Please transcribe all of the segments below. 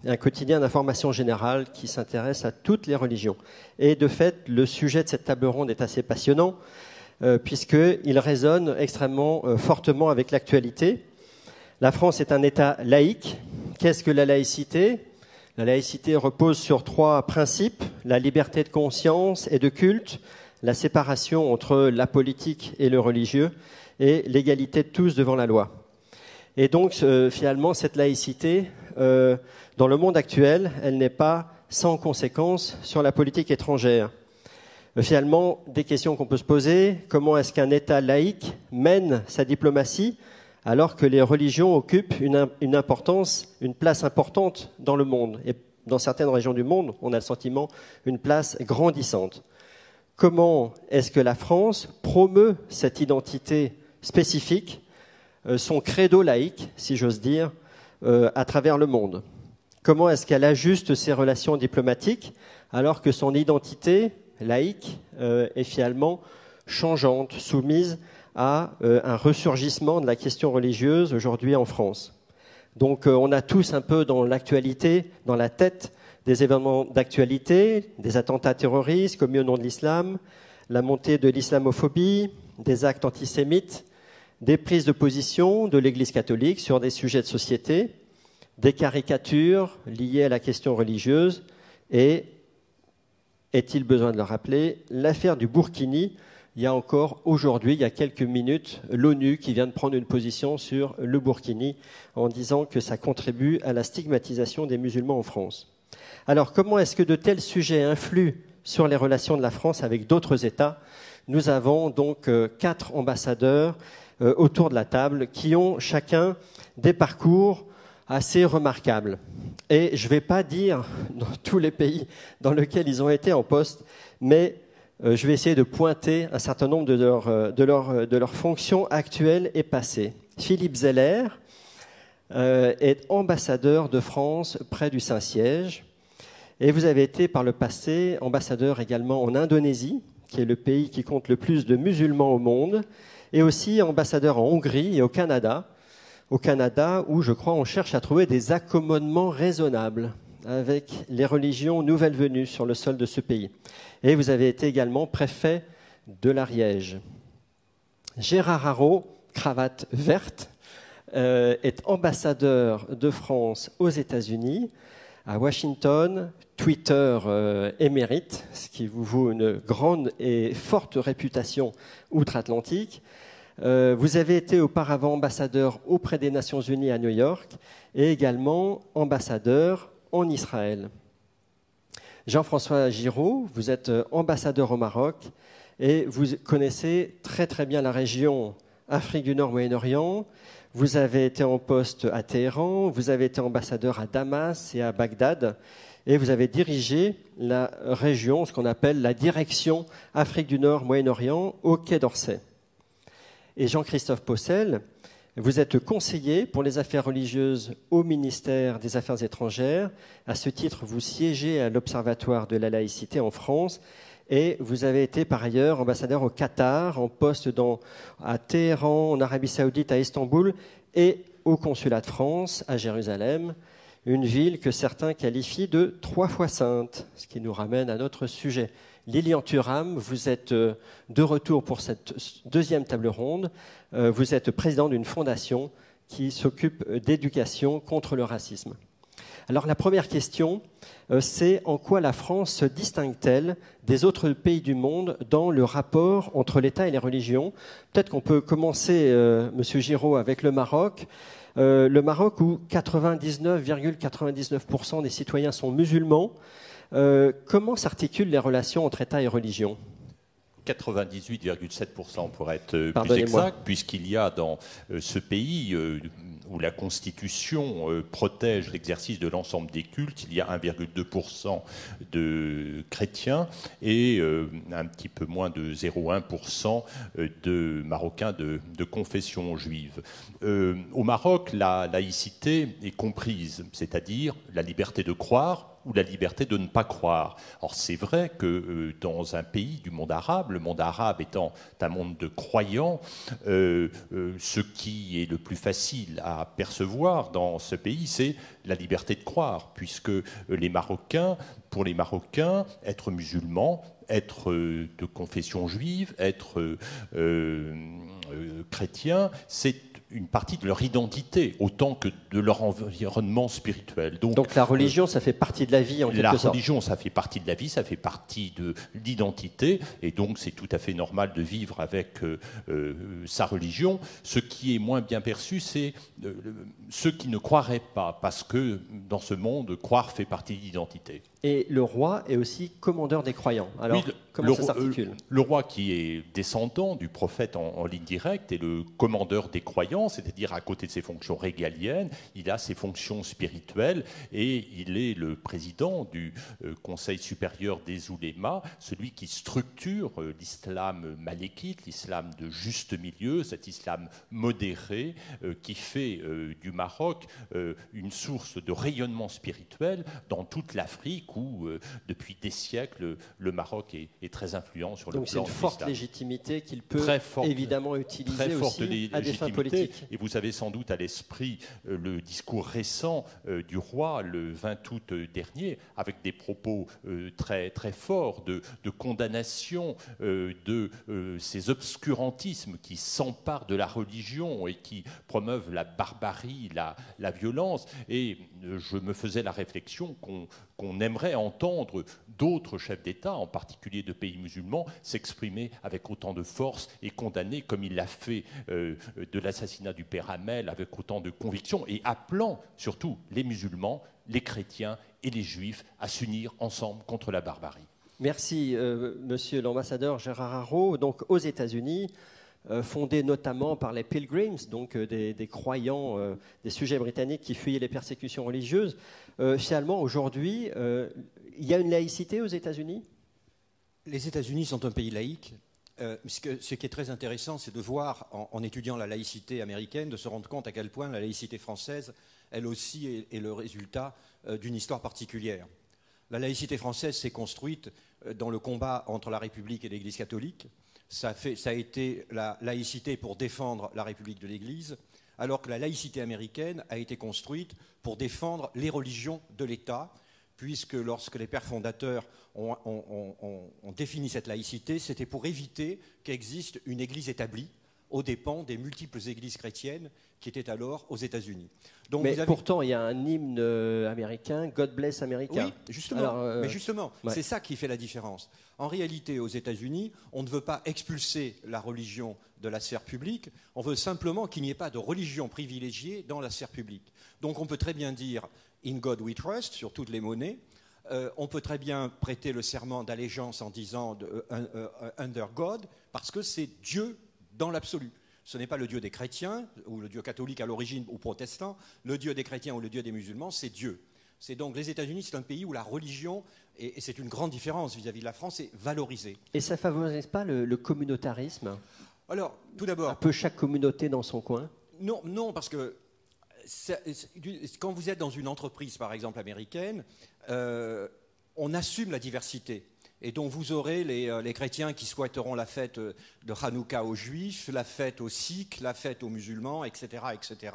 un quotidien d'information générale qui s'intéresse à toutes les religions. Et de fait, le sujet de cette table ronde est assez passionnant, puisqu'il résonne extrêmement fortement avec l'actualité. La France est un État laïque. Qu'est-ce que la laïcité ? La laïcité repose sur 3 principes, la liberté de conscience et de culte, la séparation entre la politique et le religieux, et l'égalité de tous devant la loi. Et donc, finalement, cette laïcité, dans le monde actuel, elle n'est pas sans conséquences sur la politique étrangère. Finalement, des questions qu'on peut se poser, comment est-ce qu'un État laïque mène sa diplomatie alors que les religions occupent une place importante dans le monde. Et dans certaines régions du monde, on a le sentiment une place grandissante. Comment est-ce que la France promeut cette identité spécifique, son credo laïque, si j'ose dire, à travers le monde? Comment est-ce qu'elle ajuste ses relations diplomatiques alors que son identité laïque est finalement changeante, soumise à un ressurgissement de la question religieuse aujourd'hui en France? Donc on a tous un peu dans l'actualité, dans la tête, des événements d'actualité, des attentats terroristes commis au nom de l'islam, la montée de l'islamophobie, des actes antisémites, des prises de position de l'Église catholique sur des sujets de société, des caricatures liées à la question religieuse et, est-il besoin de le rappeler, l'affaire du Burkini. Il y a encore aujourd'hui, il y a quelques minutes, l'ONU qui vient de prendre une position sur le Burkini en disant que ça contribue à la stigmatisation des musulmans en France. Alors, comment est-ce que de tels sujets influent sur les relations de la France avec d'autres États? Nous avons donc 4 ambassadeurs autour de la table qui ont chacun des parcours assez remarquables. Et je ne vais pas dire dans tous les pays dans lesquels ils ont été en poste, mais je vais essayer de pointer un certain nombre de leurs fonctions actuelles et passées. Philippe Zeller est ambassadeur de France près du Saint-Siège. Et vous avez été par le passé ambassadeur également en Indonésie, qui est le pays qui compte le plus de musulmans au monde, et aussi ambassadeur en Hongrie et au Canada où, je crois, on cherche à trouver des accommodements raisonnables avec les religions nouvelles venues sur le sol de ce pays. Et vous avez été également préfet de l'Ariège. Gérard Haraud, cravate verte, est ambassadeur de France aux États-Unis, à Washington, Twitter émérite, ce qui vous vaut une grande et forte réputation outre-Atlantique. Vous avez été auparavant ambassadeur auprès des Nations Unies à New York et également ambassadeur en Israël. Jean-François Giraud, vous êtes ambassadeur au Maroc et vous connaissez très très bien la région Afrique du Nord, Moyen-Orient. Vous avez été en poste à Téhéran, vous avez été ambassadeur à Damas et à Bagdad et vous avez dirigé la région, ce qu'on appelle la direction Afrique du Nord, Moyen-Orient au Quai d'Orsay. Et Jean-Christophe Possel, vous êtes conseiller pour les affaires religieuses au ministère des Affaires étrangères. À ce titre, vous siégez à l'Observatoire de la laïcité en France et vous avez été par ailleurs ambassadeur au Qatar, en poste à Téhéran, en Arabie Saoudite, à Istanbul et au consulat de France à Jérusalem, une ville que certains qualifient de 3 fois sainte, ce qui nous ramène à notre sujet. Lilian Thuram, vous êtes de retour pour cette deuxième table ronde. Vous êtes président d'une fondation qui s'occupe d'éducation contre le racisme. Alors la première question, c'est en quoi la France se distingue-t-elle des autres pays du monde dans le rapport entre l'État et les religions? Peut-être qu'on peut commencer, Monsieur Giraud, avec le Maroc. Le Maroc où 99,99% des citoyens sont musulmans. Comment s'articulent les relations entre État et religion? 98,7% pour être plus exact, puisqu'il y a dans ce pays où la Constitution protège l'exercice de l'ensemble des cultes, il y a 1,2% de chrétiens et un petit peu moins de 0,1% de Marocains de confession juive. Au Maroc, la laïcité est comprise, c'est-à-dire la liberté de croire ou la liberté de ne pas croire. Or, c'est vrai que dans un pays du monde arabe, le monde arabe étant un monde de croyants, ce qui est le plus facile à percevoir dans ce pays, c'est la liberté de croire, puisque pour les Marocains, être musulman, être de confession juive, être chrétien, c'est une partie de leur identité, autant que de leur environnement spirituel. Donc la religion, ça fait partie de la vie, en quelque sorte. La religion, ça fait partie de la vie, ça fait partie de l'identité, et donc c'est tout à fait normal de vivre avec sa religion. Ce qui est moins bien perçu, c'est ceux qui ne croiraient pas, parce que dans ce monde, croire fait partie de l'identité. Et le roi est aussi commandeur des croyants. Alors, oui, comment ça s'articule ? Le roi, qui est descendant du prophète en ligne directe, est le commandeur des croyants, c'est-à-dire à côté de ses fonctions régaliennes, il a ses fonctions spirituelles et il est le président du Conseil supérieur des oulémas, celui qui structure l'islam malékite, l'islam de juste milieu, cet islam modéré qui fait du Maroc une source de rayonnement spirituel dans toute l'Afrique, où depuis des siècles le Maroc est très influent sur le plan. Donc c'est une forte légitimité qu'il peut évidemment utiliser aussi à des fins politiques. Et vous avez sans doute à l'esprit le discours récent du roi le 20 août dernier, avec des propos très, très forts de condamnation de ces obscurantismes qui s'emparent de la religion et qui promeuvent la barbarie, la violence. Et je me faisais la réflexion qu'on aimerait entendre d'autres chefs d'État, en particulier de pays musulmans, s'exprimer avec autant de force et condamner, comme il l'a fait de l'assassinat du père Hamel, avec autant de conviction, et appelant surtout les musulmans, les chrétiens et les juifs à s'unir ensemble contre la barbarie. Merci, monsieur l'ambassadeur Gérard Haro. Donc, aux États-Unis, fondé notamment par les Pilgrims, donc des croyants, des sujets britanniques qui fuyaient les persécutions religieuses. Finalement, aujourd'hui, il y a une laïcité aux États-Unis ? Les États-Unis sont un pays laïque. Ce qui est très intéressant, c'est de voir, en étudiant la laïcité américaine, de se rendre compte à quel point la laïcité française, elle aussi, est le résultat d'une histoire particulière. La laïcité française s'est construite dans le combat entre la République et l'Église catholique. Ça a été la laïcité pour défendre la République de l'Église, alors que la laïcité américaine a été construite pour défendre les religions de l'État, puisque lorsque les pères fondateurs ont défini cette laïcité, c'était pour éviter qu'existe une Église établie aux dépens des multiples églises chrétiennes qui étaient alors aux États-Unis. Donc pourtant, il y a un hymne américain, God Bless America. Oui, justement. Mais justement, ouais. C'est ça qui fait la différence. En réalité, aux États-Unis, on ne veut pas expulser la religion de la sphère publique, on veut simplement qu'il n'y ait pas de religion privilégiée dans la sphère publique. Donc on peut très bien dire « In God we trust » sur toutes les monnaies. On peut très bien prêter le serment d'allégeance en disant « Under God » parce que c'est Dieu dans l'absolu. Ce n'est pas le Dieu des chrétiens, ou le Dieu catholique à l'origine, ou protestant. Le Dieu des chrétiens ou le Dieu des musulmans, c'est Dieu. C'est donc les États-Unis, c'est un pays où la religion, et c'est une grande différence vis-à-vis de la France, est valorisée. Et ça ne favorise pas le communautarisme ? Alors, tout d'abord... Un peu chaque communauté dans son coin ? Non, parce que quand vous êtes dans une entreprise, par exemple, américaine, on assume la diversité. Et donc vous aurez les chrétiens qui souhaiteront la fête de Hanouka aux juifs, la fête aux sikhs, la fête aux musulmans, etc. etc.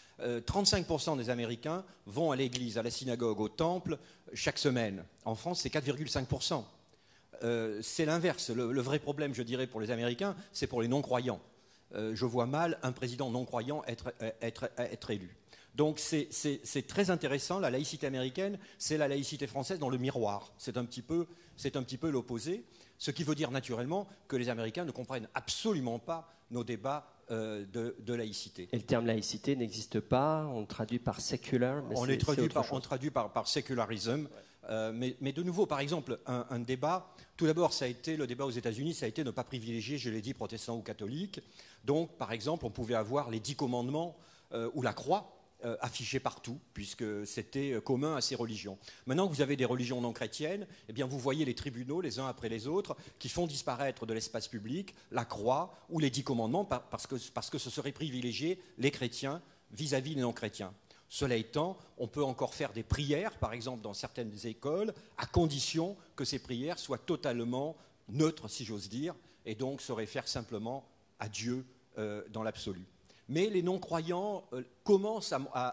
35% des Américains vont à l'église, à la synagogue, au temple chaque semaine. En France, c'est 4,5%. C'est l'inverse. Le vrai problème, je dirais, pour les Américains, c'est pour les non-croyants. Je vois mal un président non-croyant être élu. Donc c'est très intéressant. La laïcité américaine, c'est la laïcité française dans le miroir. C'est un petit peu l'opposé, ce qui veut dire naturellement que les Américains ne comprennent absolument pas nos débats de laïcité. Et le terme laïcité n'existe pas, on le traduit par secular. Mais on traduit par secularism. Ouais. Mais de nouveau, par exemple, un débat, tout d'abord, le débat aux États-Unis, ça a été ne pas privilégier, je l'ai dit, protestants ou catholiques. Donc, par exemple, on pouvait avoir les 10 commandements ou la croix, affiché partout, puisque c'était commun à ces religions. Maintenant que vous avez des religions non chrétiennes, eh bien vous voyez les tribunaux, les uns après les autres, qui font disparaître de l'espace public la croix ou les 10 commandements, parce que ce serait privilégier les chrétiens vis-à-vis des non-chrétiens. Cela étant, on peut encore faire des prières, par exemple dans certaines écoles, à condition que ces prières soient totalement neutres, si j'ose dire, et donc se réfèrent simplement à Dieu dans l'absolu. Mais les non-croyants commencent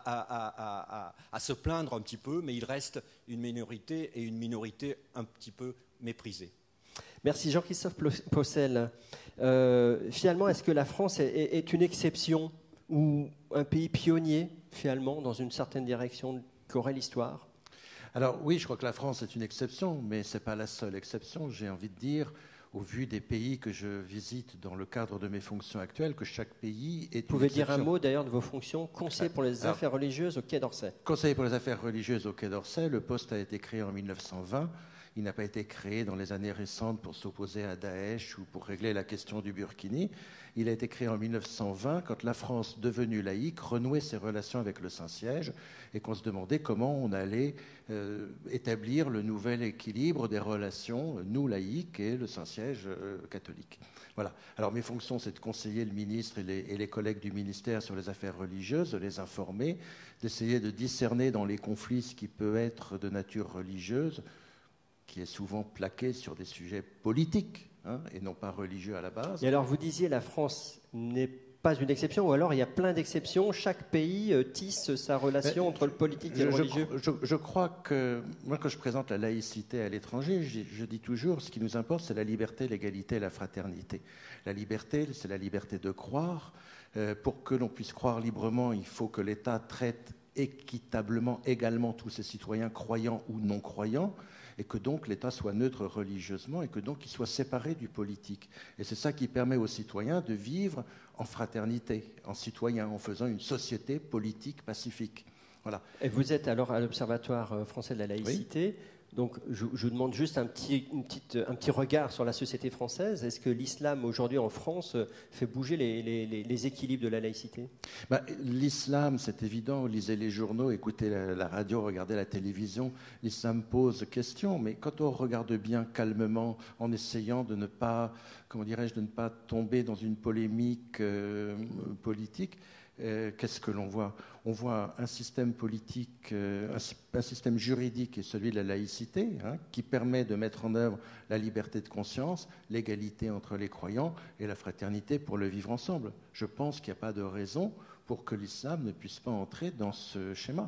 à se plaindre un petit peu, mais il reste une minorité, et une minorité un petit peu méprisée. Merci Jean-Christophe Possel. Finalement, est-ce que la France est une exception ou un pays pionnier, finalement, dans une certaine direction qu'aurait l'histoire ? Alors oui, je crois que la France est une exception, mais ce n'est pas la seule exception. J'ai envie de dire, au vu des pays que je visite dans le cadre de mes fonctions actuelles, que chaque pays est une exception. Vous pouvez dire un mot d'ailleurs de vos fonctions, conseiller pour les affaires religieuses au Quai d'Orsay. Conseiller pour les affaires religieuses au Quai d'Orsay, le poste a été créé en 1920. Il n'a pas été créé dans les années récentes pour s'opposer à Daesh ou pour régler la question du Burkini. Il a été créé en 1920 quand la France, devenue laïque, renouait ses relations avec le Saint-Siège et qu'on se demandait comment on allait établir le nouvel équilibre des relations, nous laïcs et le Saint-Siège catholique. Voilà. Alors mes fonctions, c'est de conseiller le ministre et les collègues du ministère sur les affaires religieuses, de les informer, d'essayer de discerner dans les conflits ce qui peut être de nature religieuse, qui est souvent plaqué sur des sujets politiques et non pas religieux à la base. Et alors vous disiez la France n'est pas une exception, ou alors il y a plein d'exceptions, chaque pays tisse sa relation entre le politique et le religieux. Je crois que, moi quand je présente la laïcité à l'étranger, je dis toujours, ce qui nous importe c'est la liberté, l'égalité et la fraternité. La liberté, c'est la liberté de croire. Pour que l'on puisse croire librement, il faut que l'État traite équitablement, également tous ses citoyens, croyants ou non croyants, et que donc l'État soit neutre religieusement et que donc il soit séparé du politique. Et c'est ça qui permet aux citoyens de vivre en fraternité, en citoyens, en faisant une société politique pacifique. Voilà. Et vous êtes alors à l'Observatoire français de la laïcité. Oui. Donc je vous demande juste un petit regard sur la société française. Est-ce que l'islam aujourd'hui en France fait bouger les équilibres de la laïcité ? L'islam, c'est évident. Lisez les journaux, écoutez la radio, regardez la télévision. L'islam pose question, mais quand on regarde bien calmement, en essayant de ne pas, de ne pas tomber dans une polémique politique, qu'est-ce que l'on voit ? On voit un système politique, un système juridique qui est celui de la laïcité, qui permet de mettre en œuvre la liberté de conscience, l'égalité entre les croyants et la fraternité pour le vivre ensemble. Je pense qu'il n'y a pas de raison pour que l'islam ne puisse pas entrer dans ce schéma.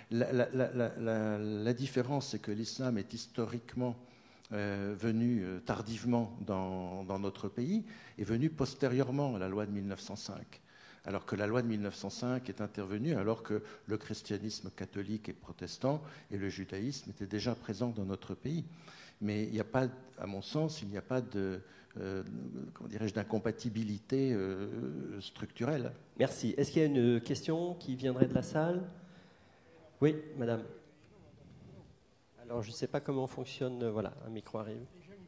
La différence, c'est que l'islam est historiquement venu tardivement dans notre pays, est venu postérieurement à la loi de 1905. Alors que la loi de 1905 est intervenue alors que le christianisme catholique et protestant et le judaïsme étaient déjà présents dans notre pays. Mais il n'y a pas, à mon sens, il n'y a pas d'incompatibilité structurelle. Merci. Est-ce qu'il y a une question qui viendrait de la salle ? Oui, madame. Alors, je ne sais pas comment fonctionne. Voilà, un micro arrive.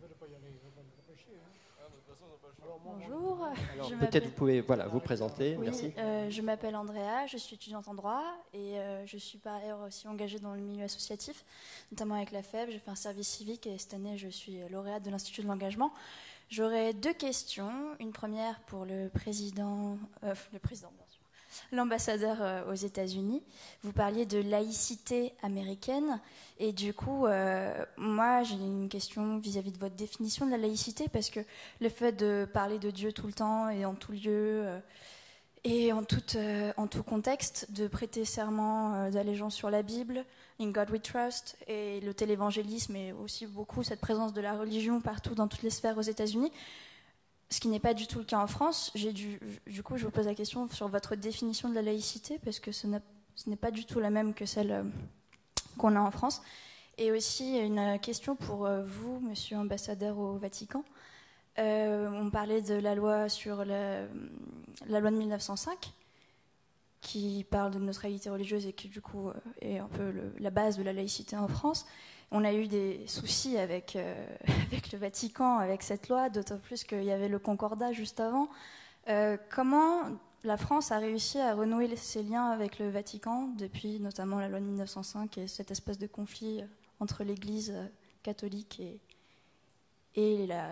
Bonjour. Peut-être vous pouvez vous présenter. Oui, merci. Je m'appelle Andrea, je suis étudiante en droit et je suis par ailleurs aussi engagée dans le milieu associatif, notamment avec la FEB. J'ai fait un service civique et cette année je suis lauréate de l'Institut de l'engagement. J'aurais deux questions. Une première pour le président bien sûr, l'ambassadeur aux États-Unis. Vous parliez de laïcité américaine et du coup, moi j'ai une question vis-à-vis de votre définition de la laïcité parce que le fait de parler de Dieu tout le temps et en tout lieu et en tout contexte, de prêter serment d'allégeance sur la Bible, In God We Trust, et le télévangélisme et aussi beaucoup cette présence de la religion partout dans toutes les sphères aux États-Unis, ce qui n'est pas du tout le cas en France. Du coup, je vous pose la question sur votre définition de la laïcité, parce que ce n'est pas du tout la même que celle qu'on a en France. Et aussi, une question pour vous, monsieur ambassadeur au Vatican. On parlait de la loi sur la loi de 1905, qui parle de neutralité religieuse et qui, du coup, est un peu la base de la laïcité en France. On a eu des soucis avec le Vatican, avec cette loi, d'autant plus qu'il y avait le Concordat juste avant. Comment la France a réussi à renouer ses liens avec le Vatican depuis notamment la loi de 1905 et cette espèce de conflit entre l'Église catholique et la République française ?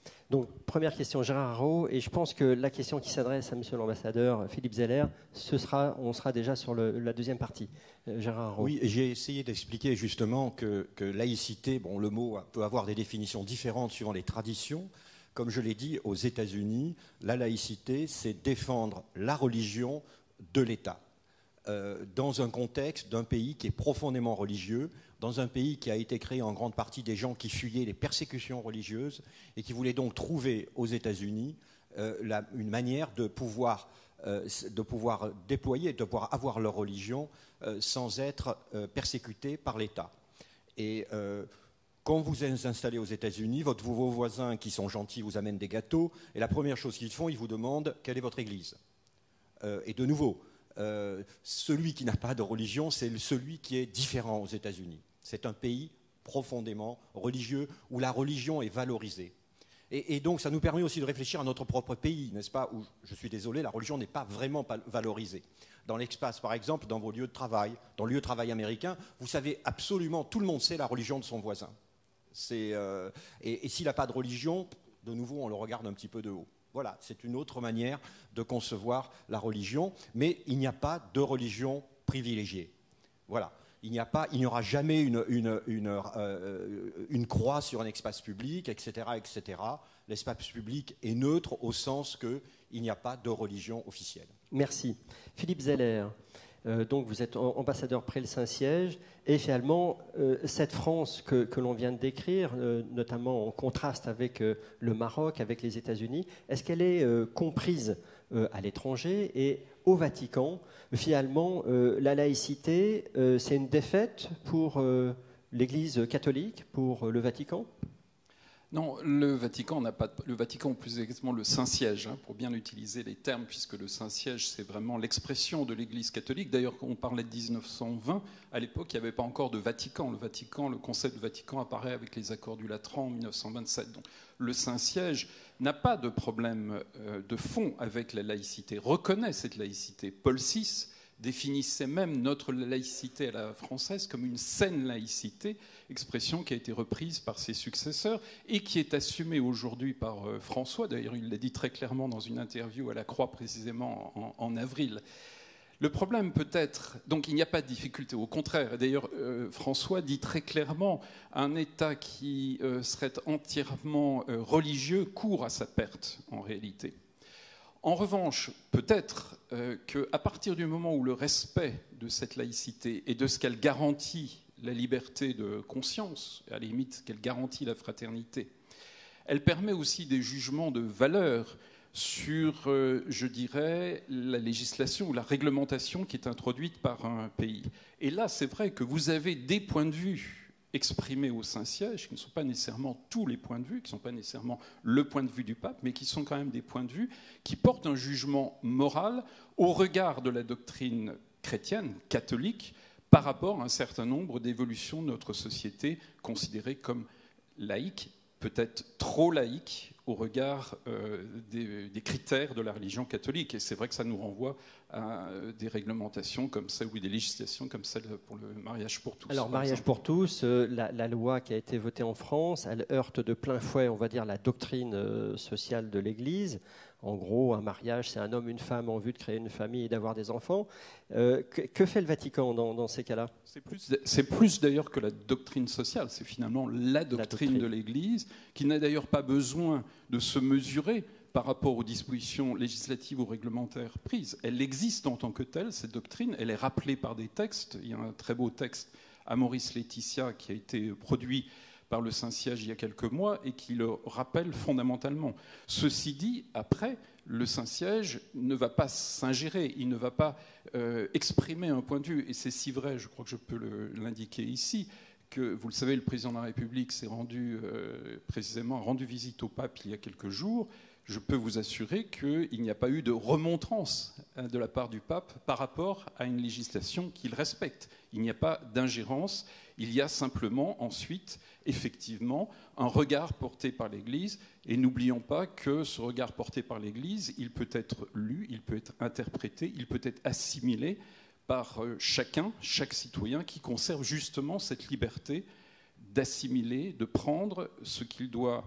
Donc, première question, Gérard Haro, et je pense que la question qui s'adresse à Monsieur l'ambassadeur Philippe Zeller, on sera déjà sur la deuxième partie. Gérard Haro. Oui, j'ai essayé d'expliquer justement que laïcité, bon, le mot peut avoir des définitions différentes suivant les traditions. Comme je l'ai dit, aux États-Unis, la laïcité, c'est défendre la religion de l'État. Dans un contexte d'un pays qui est profondément religieux, dans un pays qui a été créé en grande partie des gens qui fuyaient les persécutions religieuses et qui voulaient donc trouver aux États-Unis une manière de pouvoir déployer, de pouvoir avoir leur religion sans être persécutés par l'État. Et quand vous vous installez aux États-Unis, vos voisins qui sont gentils vous amènent des gâteaux et la première chose qu'ils font, ils vous demandent quelle est votre église. Et de nouveau, celui qui n'a pas de religion, c'est celui qui est différent aux États-Unis. C'est un pays profondément religieux où la religion est valorisée. Et donc ça nous permet aussi de réfléchir à notre propre pays, n'est-ce pas, où, je suis désolé, la religion n'est pas vraiment valorisée. Dans l'espace, par exemple, dans vos lieux de travail, dans le lieu de travail américain, vous savez absolument, tout le monde sait la religion de son voisin. Et s'il n'a pas de religion, de nouveau, on le regarde un petit peu de haut. Voilà, c'est une autre manière de concevoir la religion, mais il n'y a pas de religion privilégiée. Voilà, il n'y aura jamais une croix sur un espace public, etc., etc. L'espace public est neutre au sens qu'il n'y a pas de religion officielle. Merci. Philippe Zeller. Donc vous êtes ambassadeur près le Saint-Siège et finalement cette France que l'on vient de décrire, notamment en contraste avec le Maroc, avec les États-Unis, est-ce qu'elle est comprise à l'étranger et au Vatican? Finalement, la laïcité, c'est une défaite pour l'Église catholique, pour le Vatican? Non, le Vatican n'a pas le Vatican, ou plus exactement le Saint-Siège, pour bien utiliser les termes, puisque le Saint-Siège, c'est vraiment l'expression de l'Église catholique. D'ailleurs, quand on parlait de 1920, à l'époque, il n'y avait pas encore de Vatican. Le concept de Vatican apparaît avec les accords du Latran en 1927. Donc, le Saint-Siège n'a pas de problème de fond avec la laïcité, reconnaît cette laïcité. Paul VI définissait même notre laïcité à la française comme une saine laïcité, expression qui a été reprise par ses successeurs et qui est assumée aujourd'hui par François. D'ailleurs, il l'a dit très clairement dans une interview à la Croix, précisément en avril. Le problème peut-être, donc il n'y a pas de difficulté, au contraire. D'ailleurs, François dit très clairement, un État qui serait entièrement religieux court à sa perte, en réalité. En revanche, peut-être qu'à partir du moment où le respect de cette laïcité et de ce qu'elle garantit, la liberté de conscience, à la limite qu'elle garantit la fraternité, elle permet aussi des jugements de valeur sur, je dirais, la législation ou la réglementation qui est introduite par un pays. Et là, c'est vrai que vous avez des points de vue exprimés au Saint-Siège, qui ne sont pas nécessairement tous les points de vue, qui ne sont pas nécessairement le point de vue du pape, mais qui sont quand même des points de vue qui portent un jugement moral au regard de la doctrine chrétienne, catholique, par rapport à un certain nombre d'évolutions de notre société considérées comme laïques, peut-être trop laïques au regard des critères de la religion catholique. Et c'est vrai que ça nous renvoie à des réglementations comme ça, ou des législations comme celle pour le mariage pour tous. Alors, mariage pour tous, la loi qui a été votée en France, elle heurte de plein fouet, on va dire, la doctrine sociale de l'Église. En gros, un mariage, c'est un homme, une femme en vue de créer une famille et d'avoir des enfants. Que fait le Vatican dans ces cas-là? C'est plus d'ailleurs que la doctrine sociale, c'est finalement la doctrine de l'Église, qui n'a d'ailleurs pas besoin de se mesurer par rapport aux dispositions législatives ou réglementaires prises. Elle existe en tant que telle, cette doctrine, elle est rappelée par des textes. Il y a un très beau texte Amoris Laetitia qui a été produit par le Saint-Siège il y a quelques mois et qui le rappelle fondamentalement. Ceci dit, après, le Saint-Siège ne va pas s'ingérer, il ne va pas exprimer un point de vue. Et c'est si vrai, je crois que je peux l'indiquer ici, que, vous le savez, le président de la République s'est rendu visite au pape il y a quelques jours. Je peux vous assurer qu'il n'y a pas eu de remontrance de la part du pape par rapport à une législation qu'il respecte. Il n'y a pas d'ingérence, il y a simplement ensuite, effectivement, un regard porté par l'Église. Et n'oublions pas que ce regard porté par l'Église, il peut être lu, il peut être interprété, il peut être assimilé par chaque citoyen qui conserve justement cette liberté d'assimiler, de prendre ce qu'il doit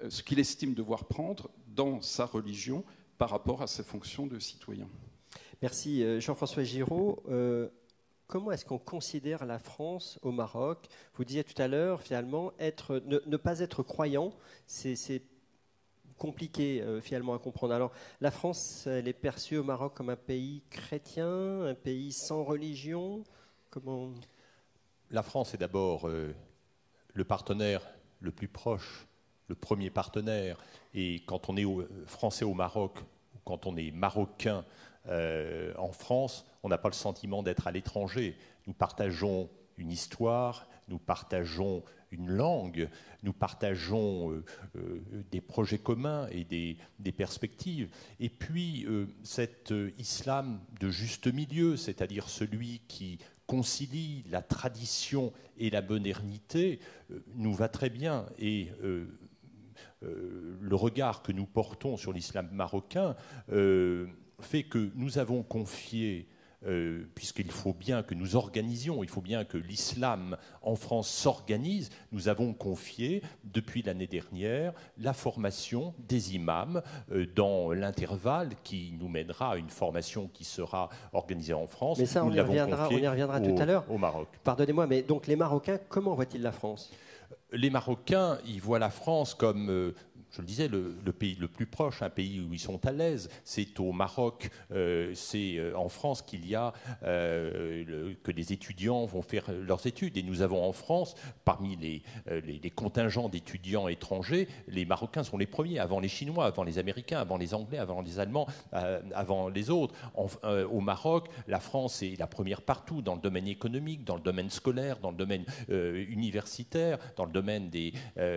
ce qu'il estime devoir prendre dans sa religion par rapport à ses fonctions de citoyen. Merci. Jean-François Giraud, comment est-ce qu'on considère la France au Maroc? Vous disiez tout à l'heure, finalement, ne pas être croyant, c'est compliqué finalement à comprendre. Alors, la France, elle est perçue au Maroc comme un pays chrétien, un pays sans religion. Comment... La France est d'abord le partenaire le plus proche, le premier partenaire. Et quand on est français au Maroc, ou quand on est marocain en France, on n'a pas le sentiment d'être à l'étranger. Nous partageons une histoire, nous partageons une langue, nous partageons des projets communs et des perspectives. Et puis cet islam de juste milieu, c'est-à-dire celui qui concilie la tradition et la modernité, nous va très bien. Et le regard que nous portons sur l'islam marocain fait que nous avons confié, puisqu'il faut bien que nous organisions, il faut bien que l'islam en France s'organise, nous avons confié depuis l'année dernière la formation des imams dans l'intervalle qui nous mènera à une formation qui sera organisée en France. Mais ça, on y reviendra tout à l'heure. Au Maroc. Pardonnez-moi, mais donc les Marocains, comment voient-ils la France ? Les Marocains, ils voient la France comme... je le disais, le pays le plus proche, un pays où ils sont à l'aise, c'est au Maroc, c'est en France qu'il y a que les étudiants vont faire leurs études. Et nous avons en France, parmi les contingents d'étudiants étrangers, les Marocains sont les premiers, avant les Chinois, avant les Américains, avant les Anglais, avant les Allemands, avant les autres. Au Maroc, la France est la première partout, dans le domaine économique, dans le domaine scolaire, dans le domaine universitaire, dans le domaine des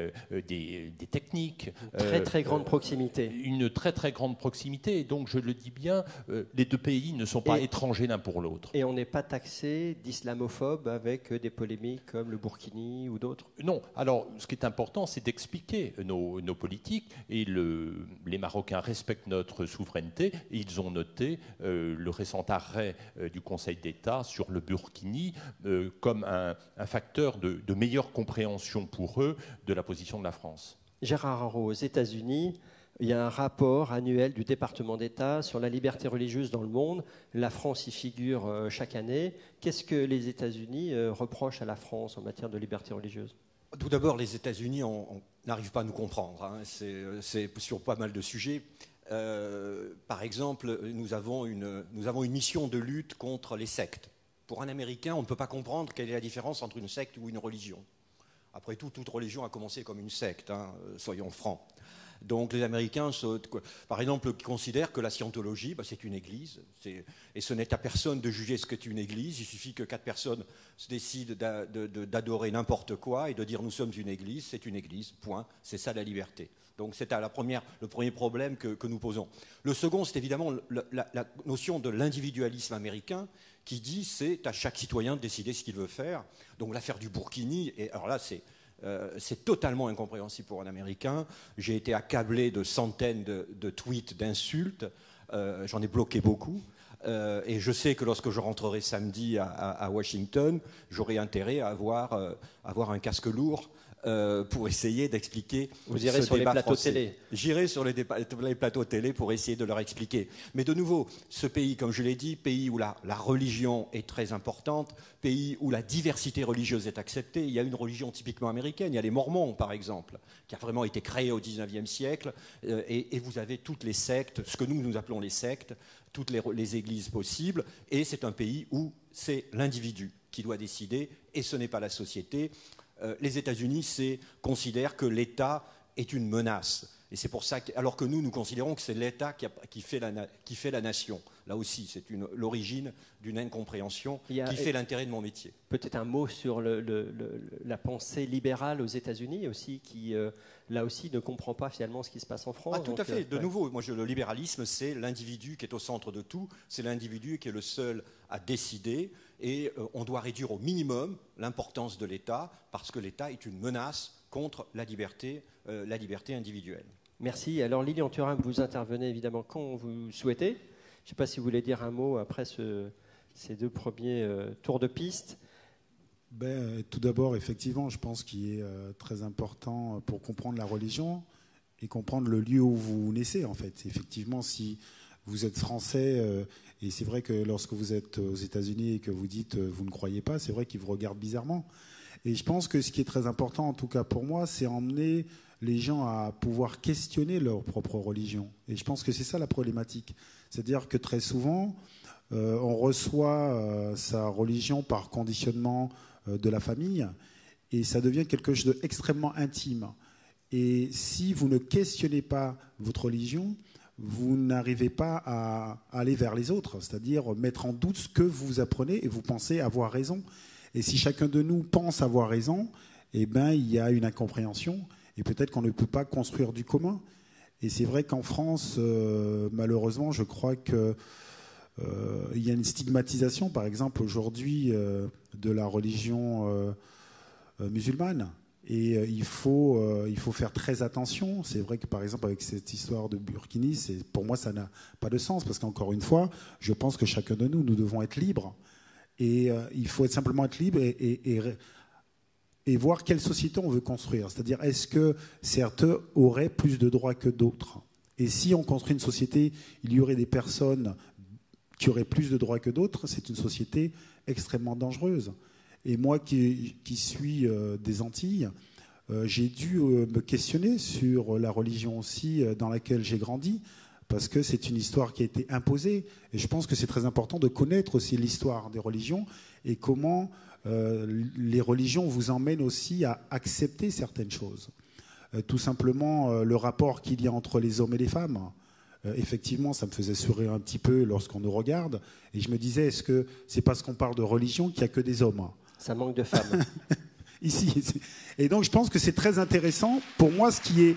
techniques. Très grande proximité. Une très grande proximité. Et donc, je le dis bien, les deux pays ne sont pas étrangers l'un pour l'autre. Et on n'est pas taxé d'islamophobe avec des polémiques comme le Burkini ou d'autres? Non. Alors, ce qui est important, c'est d'expliquer nos politiques. Et les Marocains respectent notre souveraineté. Et ils ont noté le récent arrêt du Conseil d'État sur le Burkini comme un facteur de meilleure compréhension pour eux de la position de la France. Gérard Haro, aux États-Unis, il y a un rapport annuel du département d'État sur la liberté religieuse dans le monde. La France y figure chaque année. Qu'est-ce que les États-Unis reprochent à la France en matière de liberté religieuse? Tout d'abord, les États-Unis n'arrivent pas à nous comprendre. Hein. C'est sur pas mal de sujets. Par exemple, nous avons une mission de lutte contre les sectes. Pour un Américain, on ne peut pas comprendre quelle est la différence entre une secte ou une religion. Après tout, toute religion a commencé comme une secte, hein, soyons francs. Donc les Américains, par exemple, considèrent que la scientologie, c'est une église, et ce n'est à personne de juger ce qu'est une église. Il suffit que 4 personnes décident d'adorer n'importe quoi et de dire nous sommes une église, c'est une église, point. C'est ça la liberté. Donc c'est le premier problème que nous posons. Le second, c'est évidemment la notion de l'individualisme américain qui dit c'est à chaque citoyen de décider ce qu'il veut faire. Donc l'affaire du Burkini, et alors là c'est totalement incompréhensible pour un Américain. J'ai été accablé de centaines de tweets, d'insultes, j'en ai bloqué beaucoup. Et je sais que lorsque je rentrerai samedi à Washington, j'aurai intérêt à avoir un casque lourd pour essayer d'expliquer. Vous irez sur les plateaux télé. J'irai sur les plateaux télé pour essayer de leur expliquer. Mais de nouveau, ce pays, comme je l'ai dit, pays où la religion est très importante, pays où la diversité religieuse est acceptée. Il y a une religion typiquement américaine, il y a les Mormons par exemple, qui a vraiment été créée au XIXe siècle, et vous avez toutes les sectes, ce que nous appelons les sectes, toutes les églises possibles, et c'est un pays où c'est l'individu qui doit décider, et ce n'est pas la société. Les États-Unis considèrent que l'État est une menace. Et c'est pour ça alors que nous considérons que c'est l'État qui fait la nation. Là aussi, c'est l'origine d'une incompréhension qui fait l'intérêt de mon métier. Peut-être un mot sur la pensée libérale aux États-Unis aussi, qui là aussi ne comprend pas finalement ce qui se passe en France. Tout à fait. De nouveau, le libéralisme, c'est l'individu qui est au centre de tout. C'est l'individu qui est le seul à décider. Et on doit réduire au minimum l'importance de l'État parce que l'État est une menace contre la liberté individuelle. Merci. Alors Lilian Thuram, vous intervenez évidemment quand vous souhaitez. Je ne sais pas si vous voulez dire un mot après ces 2 premiers tours de piste. Tout d'abord, effectivement, je pense qu'il est très important pour comprendre la religion et comprendre le lieu où vous naissez, en fait. Effectivement, si vous êtes français, et c'est vrai que lorsque vous êtes aux États-Unis et que vous dites vous ne croyez pas, c'est vrai qu'ils vous regardent bizarrement. Et je pense que ce qui est très important, en tout cas pour moi, c'est emmener les gens à pouvoir questionner leur propre religion. Et je pense que c'est ça la problématique. C'est-à-dire que très souvent, on reçoit sa religion par conditionnement de la famille, et ça devient quelque chose d'extrêmement intime. Et si vous ne questionnez pas votre religion, vous n'arrivez pas à aller vers les autres, c'est-à-dire mettre en doute ce que vous apprenez et vous pensez avoir raison. Et si chacun de nous pense avoir raison, eh ben, il y a une incompréhension et peut-être qu'on ne peut pas construire du commun. Et c'est vrai qu'en France, malheureusement, je crois qu'il y a une stigmatisation, par exemple, aujourd'hui, de la religion musulmane. Et il faut faire très attention. C'est vrai que, par exemple, avec cette histoire de burkini, pour moi, ça n'a pas de sens. Parce qu'encore une fois, je pense que chacun de nous devons être libres. Et il faut simplement être libre et voir quelle société on veut construire. C'est-à-dire, est-ce que certains auraient plus de droits que d'autres? Et si on construit une société, il y aurait des personnes qui auraient plus de droits que d'autres, c'est une société extrêmement dangereuse. Et moi qui suis des Antilles, j'ai dû me questionner sur la religion aussi dans laquelle j'ai grandi, parce que c'est une histoire qui a été imposée. Et je pense que c'est très important de connaître aussi l'histoire des religions et comment les religions vous emmènent aussi à accepter certaines choses. Tout simplement, le rapport qu'il y a entre les hommes et les femmes. Effectivement, ça me faisait sourire un petit peu lorsqu'on nous regarde. Et je me disais, est-ce que c'est parce qu'on parle de religion qu'il n'y a que des hommes? Ça manque de femmes. Ici. Et donc, je pense que c'est très intéressant. Pour moi, ce qui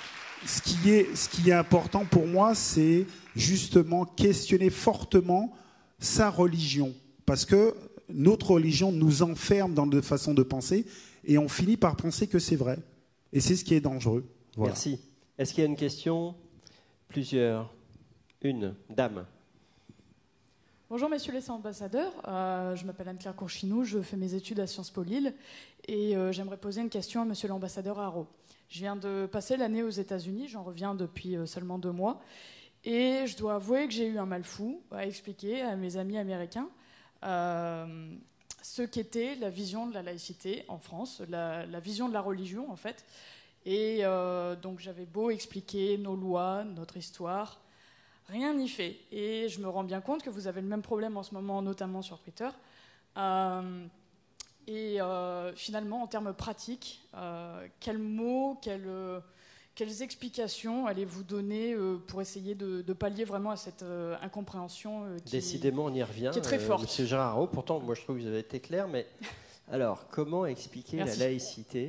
est important pour moi, c'est justement questionner fortement sa religion. Parce que notre religion nous enferme dans nos façons de penser et on finit par penser que c'est vrai. Et c'est ce qui est dangereux. Voilà. Merci. Est-ce qu'il y a une question? Plusieurs. Une. Dame. Bonjour messieurs les ambassadeurs, je m'appelle Anne-Claire Courchinou, je fais mes études à Sciences Po Lille et j'aimerais poser une question à monsieur l'ambassadeur Haro. Je viens de passer l'année aux États-Unis, j'en reviens depuis seulement 2 mois et je dois avouer que j'ai eu un mal fou à expliquer à mes amis américains ce qu'était la vision de la laïcité en France, la vision de la religion en fait. Et donc j'avais beau expliquer nos lois, notre histoire, rien n'y fait. Et je me rends bien compte que vous avez le même problème en ce moment, notamment sur Twitter. Finalement, en termes pratiques, quels mots, quelles explications allez-vous donner pour essayer de pallier vraiment à cette incompréhension Décidément, on y revient. Qui est très forte. Monsieur Gérard Haro, pourtant, moi je trouve que vous avez été clair, mais alors, comment expliquer Merci. la laïcité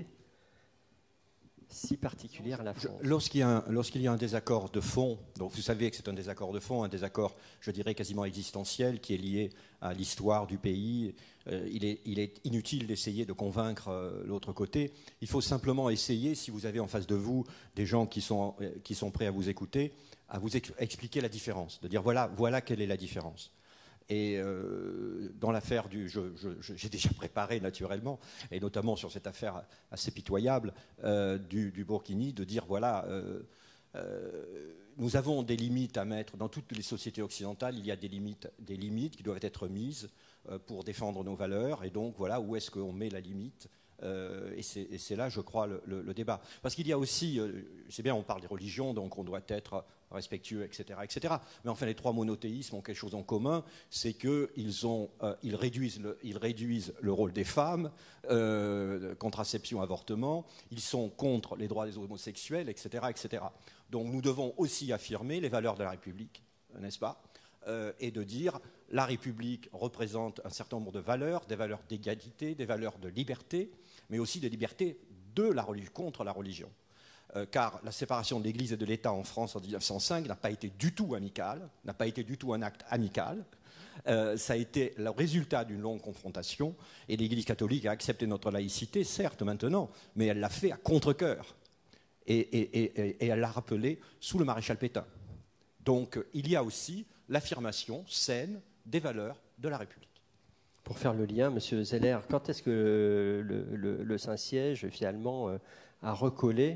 si particulière à la France? Lorsqu'il y a un désaccord de fond, donc vous savez que c'est un désaccord de fond, un désaccord, je dirais, quasiment existentiel, qui est lié à l'histoire du pays, il est inutile d'essayer de convaincre l'autre côté. Il faut simplement essayer, si vous avez en face de vous des gens qui sont prêts à vous écouter, à vous expliquer la différence, de dire voilà quelle est la différence. Et dans l'affaire j'ai déjà préparé naturellement, et notamment sur cette affaire assez pitoyable du Burkini, de dire nous avons des limites à mettre dans toutes les sociétés occidentales. Il y a des limites qui doivent être mises pour défendre nos valeurs. Et donc voilà où est-ce qu'on met la limite. Et c'est là, je crois, le débat. Parce qu'il y a aussi, c'est bien, on parle des religions, donc on doit être respectueux, etc., etc. Mais enfin, les 3 monothéismes ont quelque chose en commun, c'est qu'ils réduisent le rôle des femmes, contraception, avortement, ils sont contre les droits des homosexuels, etc., etc. Donc nous devons aussi affirmer les valeurs de la République, n'est-ce pas, et de dire la République représente un certain nombre de valeurs, des valeurs d'égalité, des valeurs de liberté, mais aussi des libertés contre la religion. Car la séparation de l'Église et de l'État en France en 1905 n'a pas été du tout amicale, n'a pas été du tout un acte amical. Ça a été le résultat d'une longue confrontation, et l'Église catholique a accepté notre laïcité, certes maintenant, mais elle l'a fait à contre-cœur. Et elle l'a rappelé sous le maréchal Pétain. Donc il y a aussi l'affirmation saine des valeurs de la République. Pour faire le lien, Monsieur Zeller, quand est-ce que le Saint-Siège, finalement, a recollé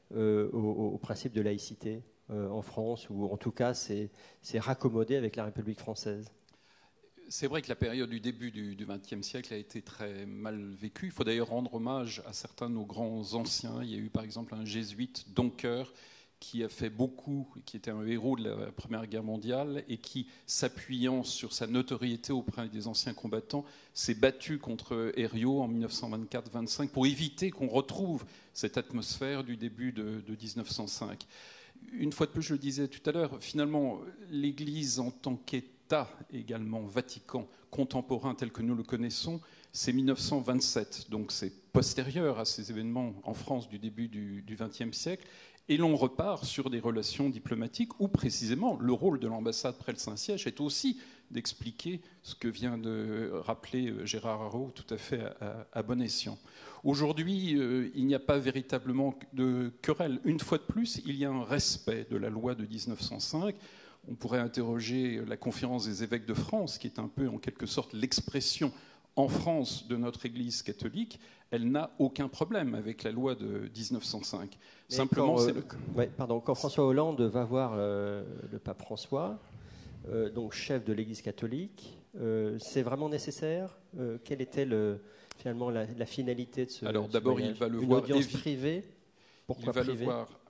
au principe de laïcité en France, ou en tout cas c'est raccommodé avec la République française? C'est vrai que la période du début du XXe siècle a été très mal vécue. Il faut d'ailleurs rendre hommage à certains de nos grands anciens. Il y a eu par exemple un jésuite, Doncker, qui a fait beaucoup, qui était un héros de la Première Guerre mondiale et qui, s'appuyant sur sa notoriété auprès des anciens combattants, s'est battu contre Herriot en 1924-25 pour éviter qu'on retrouve cette atmosphère du début de 1905. Une fois de plus, je le disais tout à l'heure, finalement, l'Église en tant qu'État, également Vatican, contemporain tel que nous le connaissons, c'est 1927, donc c'est postérieur à ces événements en France du début du XXe siècle, et l'on repart sur des relations diplomatiques où précisément le rôle de l'ambassade près le Saint-Siège est aussi d'expliquer ce que vient de rappeler Gérard Araud tout à fait à bon escient. Aujourd'hui, il n'y a pas véritablement de querelle. Une fois de plus, il y a un respect de la loi de 1905. On pourrait interroger la conférence des évêques de France, qui est un peu en quelque sorte l'expression en France de notre Église catholique. Elle n'a aucun problème avec la loi de 1905. Mais simplement, quand François Hollande va voir le pape François, donc chef de l'Église catholique, c'est vraiment nécessaire? Quelle était finalement la finalité de ce Alors d'abord, voyage? il va le Une voir audience privée? Pourquoi privée?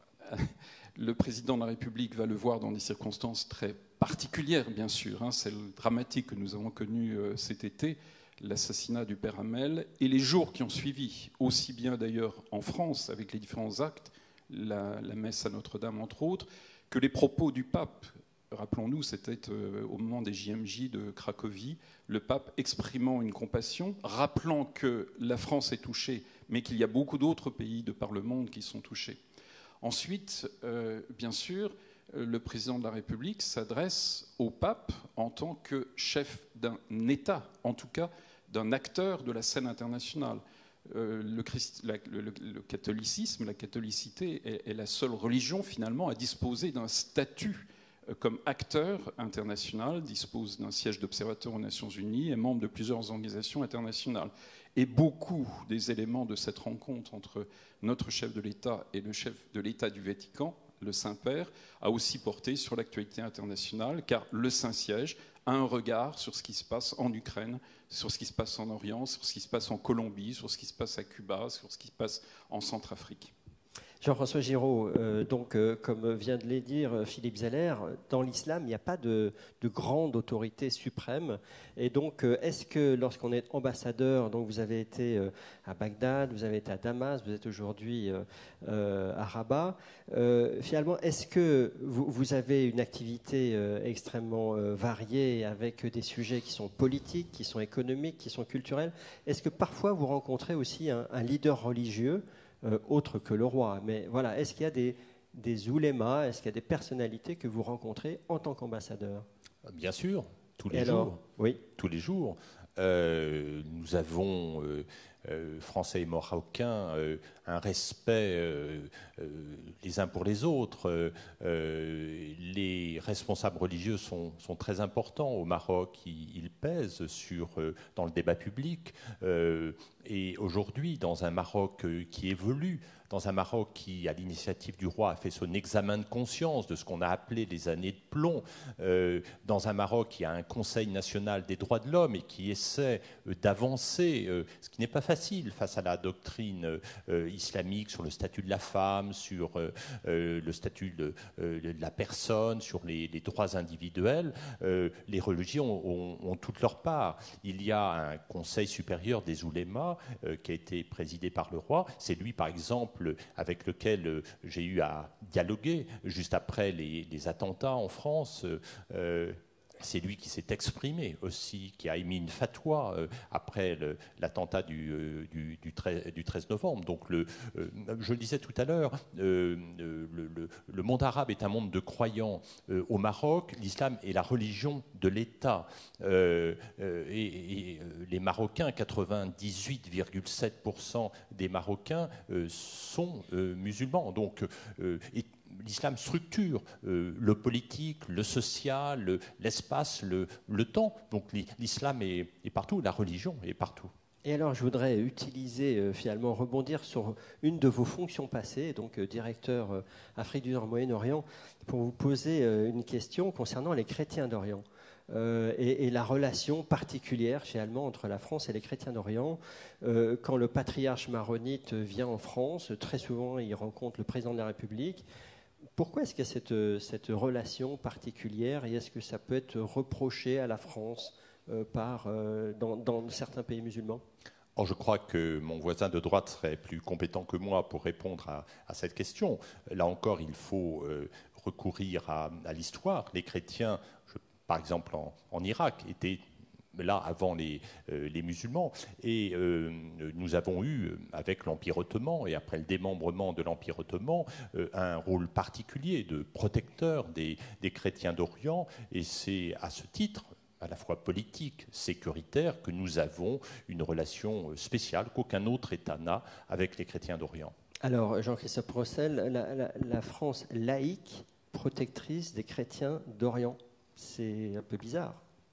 Le président de la République va le voir dans des circonstances très particulières, bien sûr. C'est le dramatique que nous avons connu cet été, l'assassinat du père Hamel, et les jours qui ont suivi, aussi bien d'ailleurs en France, avec les différents actes, la messe à Notre-Dame entre autres, que les propos du pape. Rappelons-nous, c'était au moment des JMJ de Cracovie, le pape exprimant une compassion, rappelant que la France est touchée, mais qu'il y a beaucoup d'autres pays de par le monde qui sont touchés. Ensuite, bien sûr, le président de la République s'adresse au pape en tant que chef d'un État, en tout cas d'un acteur de la scène internationale. Le catholicisme, la catholicité est la seule religion finalement à disposer d'un statut comme acteur international, dispose d'un siège d'observateur aux Nations Unies, est membre de plusieurs organisations internationales. Et beaucoup des éléments de cette rencontre entre notre chef de l'État et le chef de l'État du Vatican, le Saint-Père, a aussi porté sur l'actualité internationale, car le Saint-Siège a un regard sur ce qui se passe en Ukraine, sur ce qui se passe en Orient, sur ce qui se passe en Colombie, sur ce qui se passe à Cuba, sur ce qui se passe en Centrafrique. Jean-François Giraud, comme vient de le dire Philippe Zeller, dans l'islam, il n'y a pas de grande autorité suprême. Et donc, est-ce que lorsqu'on est ambassadeur, donc vous avez été à Bagdad, vous avez été à Damas, vous êtes aujourd'hui à Rabat, finalement, est-ce que vous avez une activité extrêmement variée avec des sujets qui sont politiques, qui sont économiques, qui sont culturels? Est-ce que parfois vous rencontrez aussi un leader religieux autre que le roi? Mais voilà, est-ce qu'il y a des oulémas, est-ce qu'il y a des personnalités que vous rencontrez en tant qu'ambassadeur? Bien sûr, tous les jours. Oui. Tous les jours. Nous avons, Français et Marocains, un respect les uns pour les autres. Les responsables religieux sont très importants au Maroc. Ils pèsent dans le débat public. Et aujourd'hui, dans un Maroc qui évolue, dans un Maroc qui, à l'initiative du roi, a fait son examen de conscience de ce qu'on a appelé les années de plomb, dans un Maroc qui a un Conseil national des droits de l'homme et qui essaie d'avancer, ce qui n'est pas facile face à la doctrine islamique sur le statut de la femme, sur le statut de la personne, sur les droits individuels. Les religions ont toute leur part. Il y a un Conseil supérieur des oulémas qui a été présidé par le roi. C'est lui, par exemple, avec lequel j'ai eu à dialoguer juste après les attentats en France. C'est lui qui s'est exprimé aussi, qui a émis une fatwa après l'attentat du 13 novembre. Donc, je le disais tout à l'heure, le monde arabe est un monde de croyants au Maroc. L'islam est la religion de l'État. Et les Marocains, 98,7% des Marocains sont musulmans. Donc, l'islam structure le politique, le social, l'espace, le temps. Donc l'islam est partout, la religion est partout. Et alors, je voudrais utiliser, finalement, rebondir sur une de vos fonctions passées, donc directeur Afrique du Nord, Moyen-Orient, pour vous poser une question concernant les chrétiens d'Orient et la relation particulière, finalement, entre la France et les chrétiens d'Orient. Quand le patriarche maronite vient en France, très souvent, il rencontre le président de la République. Pourquoi est-ce qu'il y a cette relation particulière et est-ce que ça peut être reproché à la France dans certains pays musulmans? Or, je crois que mon voisin de droite serait plus compétent que moi pour répondre à cette question. Là encore, il faut recourir à l'histoire. Les chrétiens, par exemple en Irak, étaient là avant les musulmans. Et nous avons eu, avec l'Empire ottoman et après le démembrement de l'Empire ottoman, un rôle particulier de protecteur des chrétiens d'Orient. Et c'est à ce titre, à la fois politique, sécuritaire, que nous avons une relation spéciale qu'aucun autre État n'a avec les chrétiens d'Orient. Alors, Jean-Christophe Procel, la France laïque, protectrice des chrétiens d'Orient, c'est un peu bizarre.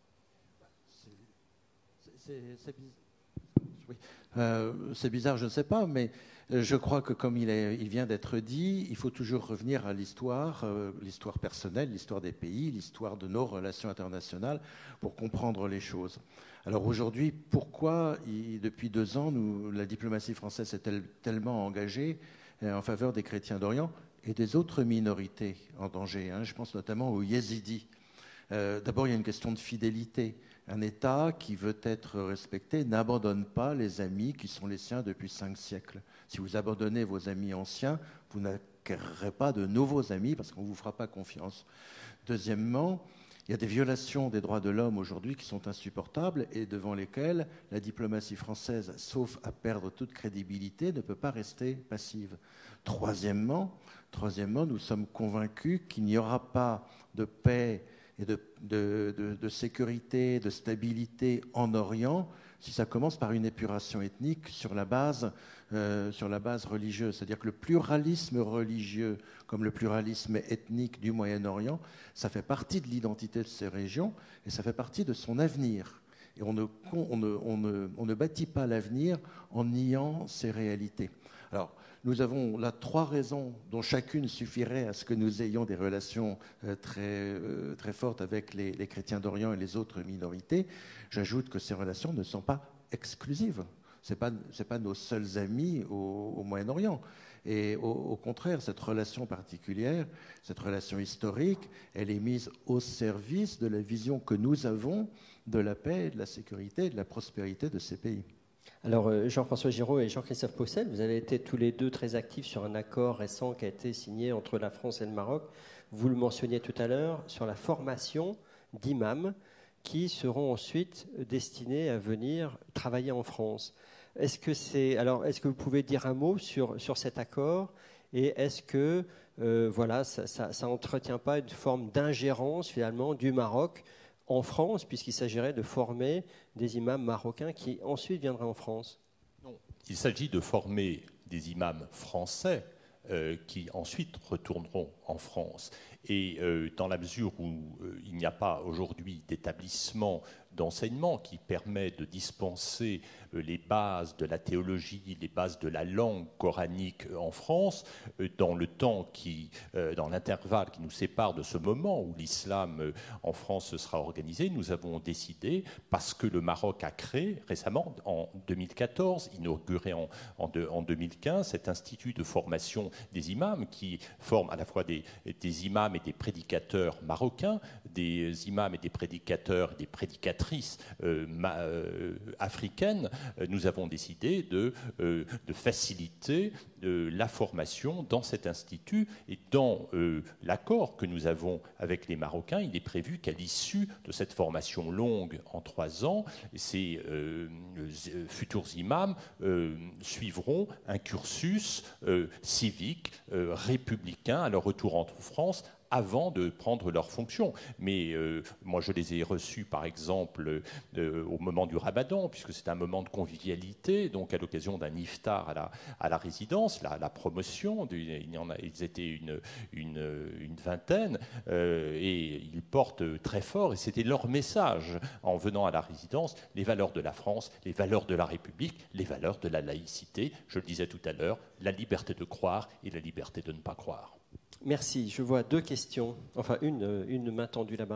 C'est bizarre, je ne sais pas, mais je crois que comme il vient d'être dit, il faut toujours revenir à l'histoire personnelle, l'histoire des pays, l'histoire de nos relations internationales pour comprendre les choses. Alors aujourd'hui, pourquoi, depuis 2 ans, la diplomatie française s'est tellement engagée en faveur des chrétiens d'Orient et des autres minorités en danger, hein, je pense notamment aux yézidis. D'abord, il y a une question de fidélité. Un État qui veut être respecté n'abandonne pas les amis qui sont les siens depuis 5 siècles. Si vous abandonnez vos amis anciens, vous n'acquérerez pas de nouveaux amis parce qu'on ne vous fera pas confiance. Deuxièmement, il y a des violations des droits de l'homme aujourd'hui qui sont insupportables et devant lesquelles la diplomatie française, sauf à perdre toute crédibilité, ne peut pas rester passive. Troisièmement, nous sommes convaincus qu'il n'y aura pas de paix et de sécurité, de stabilité en Orient, si ça commence par une épuration ethnique sur la base religieuse. C'est-à-dire que le pluralisme religieux, comme le pluralisme ethnique du Moyen-Orient, ça fait partie de l'identité de ces régions et ça fait partie de son avenir. Et on ne bâtit pas l'avenir en niant ces réalités. Alors, nous avons là 3 raisons dont chacune suffirait à ce que nous ayons des relations très fortes avec les chrétiens d'Orient et les autres minorités. J'ajoute que ces relations ne sont pas exclusives. Ce n'est pas nos seuls amis au Moyen-Orient. Et au contraire, cette relation particulière, cette relation historique, elle est mise au service de la vision que nous avons de la paix, de la sécurité et de la prospérité de ces pays. Alors, Jean-François Giraud et Jean-Christophe Procel, vous avez été tous les deux très actifs sur un accord récent qui a été signé entre la France et le Maroc. Vous le mentionniez tout à l'heure, sur la formation d'imams qui seront ensuite destinés à venir travailler en France. Est-ce que vous pouvez dire un mot sur cet accord et est-ce que ça n'entretient pas une forme d'ingérence finalement du Maroc en France, puisqu'il s'agirait de former des imams marocains qui ensuite viendraient en France? Non, il s'agit de former des imams français qui ensuite retourneront en France. Et dans la mesure où il n'y a pas aujourd'hui d'établissement d'enseignement qui permet de dispenser les bases de la théologie, les bases de la langue coranique en France, dans l'intervalle qui nous sépare de ce moment où l'islam en France sera organisé, nous avons décidé, parce que le Maroc a créé récemment, en 2014, inauguré en 2015, cet institut de formation des imams qui forme à la fois des imams et des prédicateurs marocains, des imams et des prédicateurs et des prédicatrices africaines. Nous avons décidé de faciliter la formation dans cet institut et dans l'accord que nous avons avec les Marocains, il est prévu qu'à l'issue de cette formation longue en 3 ans, ces futurs imams suivront un cursus civique, républicain à leur retour en France, avant de prendre leurs fonctions. Mais moi, je les ai reçus, par exemple, au moment du Ramadan, puisque c'est un moment de convivialité, donc à l'occasion d'un iftar à la résidence, la promotion. Ils étaient une vingtaine, et ils portent très fort, et c'était leur message en venant à la résidence, les valeurs de la France, les valeurs de la République, les valeurs de la laïcité. Je le disais tout à l'heure, la liberté de croire et la liberté de ne pas croire. Merci. Je vois deux questions. Enfin, une main tendue là-bas.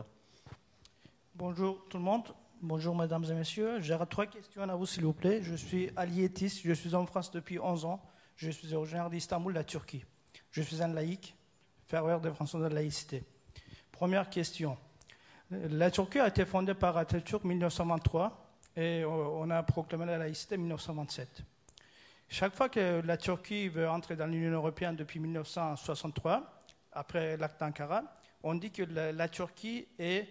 Bonjour tout le monde. Bonjour mesdames et messieurs. J'ai 3 questions à vous, s'il vous plaît. Je suis Aliétis. Je suis en France depuis 11 ans. Je suis originaire d'Istanbul, la Turquie. Je suis un laïc, ferveur défenseur de la laïcité. Première question. La Turquie a été fondée par Atatürk en 1923 et on a proclamé la laïcité en 1927. Chaque fois que la Turquie veut entrer dans l'Union européenne depuis 1963, après l'acte d'Ankara, on dit que la Turquie est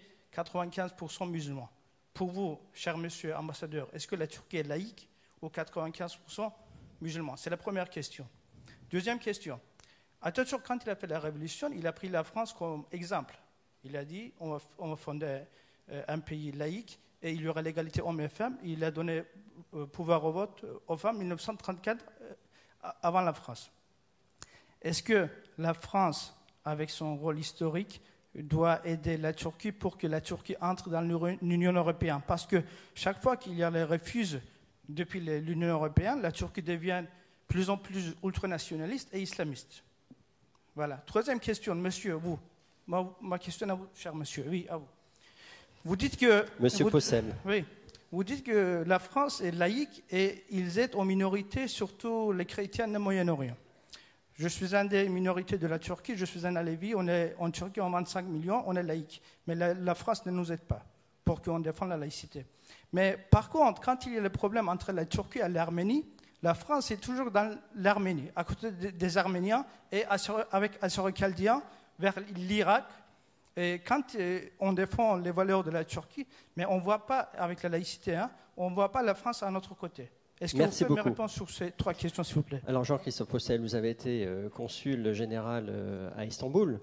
95% musulman. Pour vous, cher monsieur ambassadeur, est-ce que la Turquie est laïque ou 95% musulman? C'est la première question. Deuxième question. Atatürk, quand il a fait la révolution, il a pris la France comme exemple. Il a dit on va fonder un pays laïque et il y aura l'égalité hommes et femmes. Il a donné pouvoir au vote aux femmes en 1934 avant la France. Est-ce que la France, avec son rôle historique, doit aider la Turquie pour que la Turquie entre dans l'Union européenne? Parce que chaque fois qu'il y a les refus depuis l'Union européenne, la Turquie devient de plus en plus ultranationaliste et islamiste. Voilà. Troisième question, monsieur, vous. Ma question à vous, cher monsieur. Oui, à vous. Vous dites que... Monsieur Possel. Oui. Vous dites que la France est laïque et ils aident aux minorités, surtout les chrétiens du Moyen-Orient. Je suis un des minorités de la Turquie, je suis un Alevi, on est en Turquie en 25 millions, on est laïque. Mais la France ne nous aide pas pour qu'on défende la laïcité. Mais par contre, quand il y a le problème entre la Turquie et l'Arménie, la France est toujours dans l'Arménie, à côté des Arméniens et avec Assur-Chaldéens vers l'Irak. Et quand on défend les valeurs de la Turquie, mais on ne voit pas, avec la laïcité, on ne voit pas la France à notre côté. Est-ce que vous pouvez me répondre sur ces 3 questions, s'il vous plaît? Alors, Jean-Christophe Possel, vous avez été consul général à Istanbul.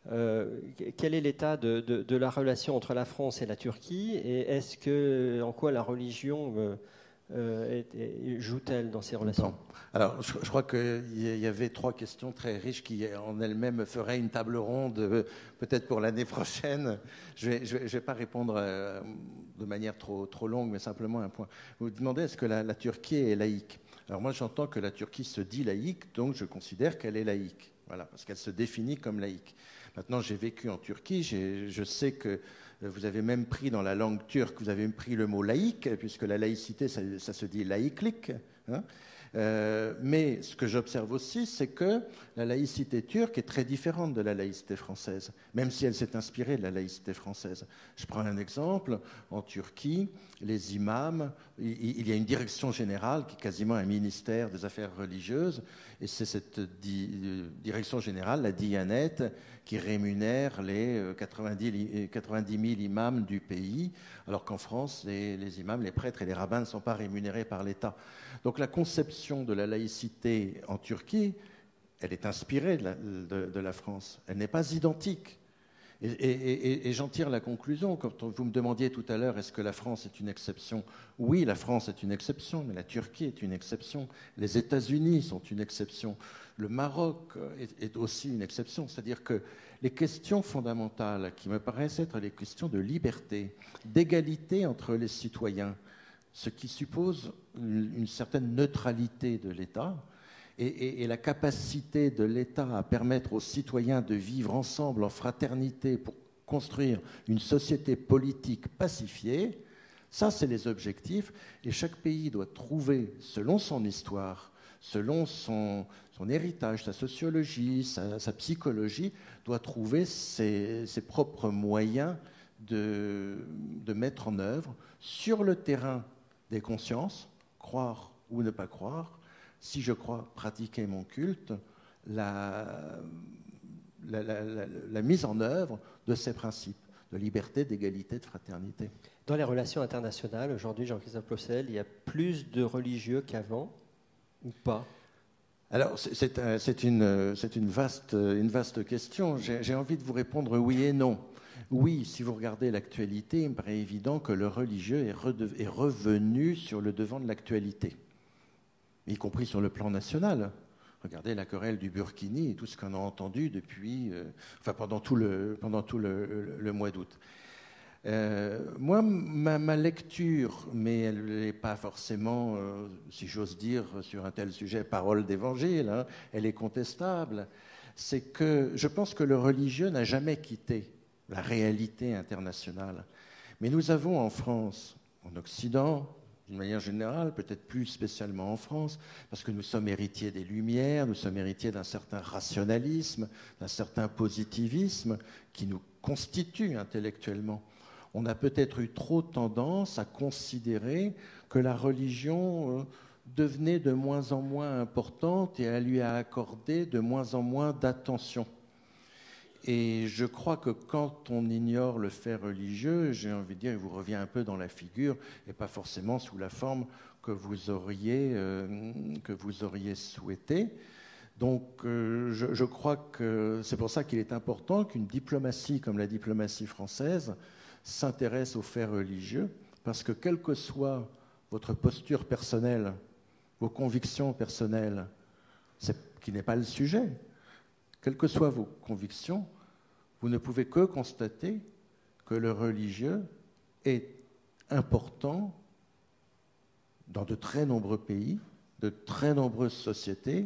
Quel est l'état de la relation entre la France et la Turquie? Et en quoi la religion joue-t-elle dans ces relations? Alors, je crois qu'il y avait 3 questions très riches qui, en elles-mêmes, feraient une table ronde, peut-être pour l'année prochaine. Je vais pas répondre de manière trop longue, mais simplement un point. Vous demandez est-ce que la Turquie est laïque? Alors moi, j'entends que la Turquie se dit laïque, donc je considère qu'elle est laïque. Voilà, parce qu'elle se définit comme laïque. Maintenant, j'ai vécu en Turquie, je sais que vous avez même pris dans la langue turque, vous avez pris le mot laïque, puisque la laïcité, ça se dit laïklik. Hein. Mais ce que j'observe aussi, c'est que la laïcité turque est très différente de la laïcité française, même si elle s'est inspirée de la laïcité française. Je prends un exemple. En Turquie, les imams, il y a une direction générale qui est quasiment un ministère des affaires religieuses, et c'est cette direction générale, la Diyanet, qui rémunère les 90 000 imams du pays, alors qu'en France, les imams, les prêtres et les rabbins ne sont pas rémunérés par l'État. Donc la conception de la laïcité en Turquie, elle est inspirée de la France. Elle n'est pas identique. Et j'en tire la conclusion. Quand vous me demandiez tout à l'heure, est-ce que la France est une exception? Oui, la France est une exception, mais la Turquie est une exception. Les États-Unis sont une exception. Le Maroc est aussi une exception. C'est-à-dire que les questions fondamentales qui me paraissent être les questions de liberté, d'égalité entre les citoyens, ce qui suppose une certaine neutralité de l'État et la capacité de l'État à permettre aux citoyens de vivre ensemble en fraternité pour construire une société politique pacifiée, ça c'est les objectifs, et chaque pays doit trouver, selon son histoire, selon son héritage, sa sociologie, sa psychologie, doit trouver ses propres moyens de mettre en œuvre sur le terrain des consciences, croire ou ne pas croire, si je crois pratiquer mon culte, la mise en œuvre de ces principes de liberté, d'égalité, de fraternité. Dans les relations internationales, aujourd'hui, Jean-Christophe Possel, il y a plus de religieux qu'avant ou pas? Alors, c'est une vaste question. J'ai envie de vous répondre oui et non. Oui, si vous regardez l'actualité, il me paraît évident que le religieux est revenu sur le devant de l'actualité, y compris sur le plan national. Regardez la querelle du Burkini et tout ce qu'on a entendu depuis, pendant tout le mois d'août. Moi, ma lecture, mais elle n'est pas forcément, si j'ose dire, sur un tel sujet, parole d'évangile, hein, elle est contestable, c'est que je pense que le religieux n'a jamais quitté la réalité internationale. Mais nous avons en France, en Occident, d'une manière générale, peut-être plus spécialement en France, parce que nous sommes héritiers des Lumières, nous sommes héritiers d'un certain rationalisme, d'un certain positivisme qui nous constitue intellectuellement. On a peut-être eu trop tendance à considérer que la religion devenait de moins en moins importante et à lui accorder de moins en moins d'attention. Et je crois que quand on ignore le fait religieux, j'ai envie de dire, il vous revient un peu dans la figure, et pas forcément sous la forme que vous auriez souhaité. Donc je crois que c'est pour ça qu'il est important qu'une diplomatie comme la diplomatie française s'intéresse aux faits religieux, parce que quelle que soit votre posture personnelle, vos convictions personnelles, qui n'est pas le sujet, quelles que soient vos convictions, vous ne pouvez que constater que le religieux est important dans de très nombreux pays, de très nombreuses sociétés,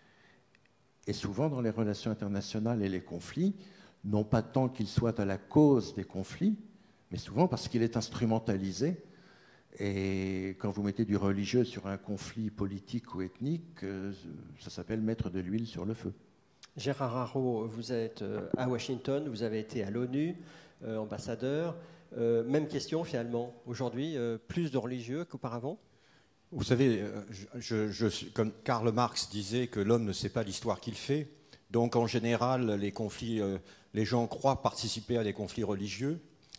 et souvent dans les relations internationales et les conflits, non pas tant qu'il soit à la cause des conflits, mais souvent parce qu'il est instrumentalisé. Et quand vous mettez du religieux sur un conflit politique ou ethnique, ça s'appelle mettre de l'huile sur le feu. Gérard Haro, vous êtes à Washington, vous avez été à l'ONU, ambassadeur. Même question finalement, aujourd'hui, plus de religieux qu'auparavant? Vous savez, comme Karl Marx disait que l'homme ne sait pas l'histoire qu'il fait, donc en général, les conflits, les gens croient participer à des conflits religieux,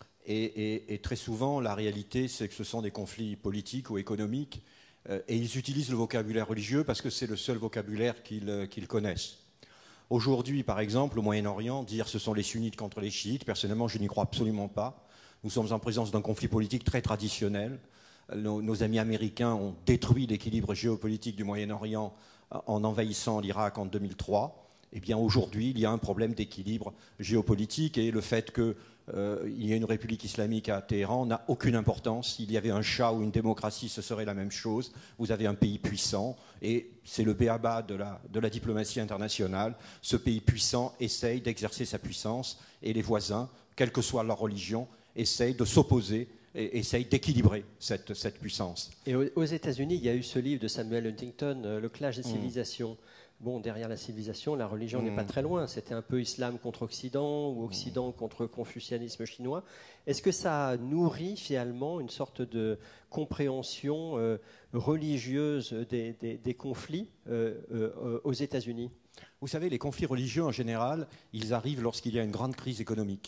et très souvent, la réalité, c'est que ce sont des conflits politiques ou économiques, et ils utilisent le vocabulaire religieux parce que c'est le seul vocabulaire qu'ils connaissent. Aujourd'hui, par exemple, au Moyen-Orient, dire ce sont les sunnites contre les chiites, personnellement, je n'y crois absolument pas. Nous sommes en présence d'un conflit politique très traditionnel. Nos amis américains ont détruit l'équilibre géopolitique du Moyen-Orient en envahissant l'Irak en 2003. Eh bien, aujourd'hui, il y a un problème d'équilibre géopolitique et le fait qu'il y ait une république islamique à Téhéran n'a aucune importance. S'il y avait un Shah ou une démocratie, ce serait la même chose. Vous avez un pays puissant et c'est le b.a.-ba de la diplomatie internationale. Ce pays puissant essaye d'exercer sa puissance et les voisins, quelle que soit leur religion, essayent de s'opposer et essayent d'équilibrer cette puissance. Et aux États-Unis, il y a eu ce livre de Samuel Huntington, Le clash des civilisations. Bon, derrière la civilisation, la religion n'est pas très loin. C'était un peu islam contre Occident ou Occident contre confucianisme chinois. Est-ce que ça nourrit finalement une sorte de compréhension religieuse des conflits aux États-Unis? Vous savez, les conflits religieux, en général, ils arrivent lorsqu'il y a une grande crise économique.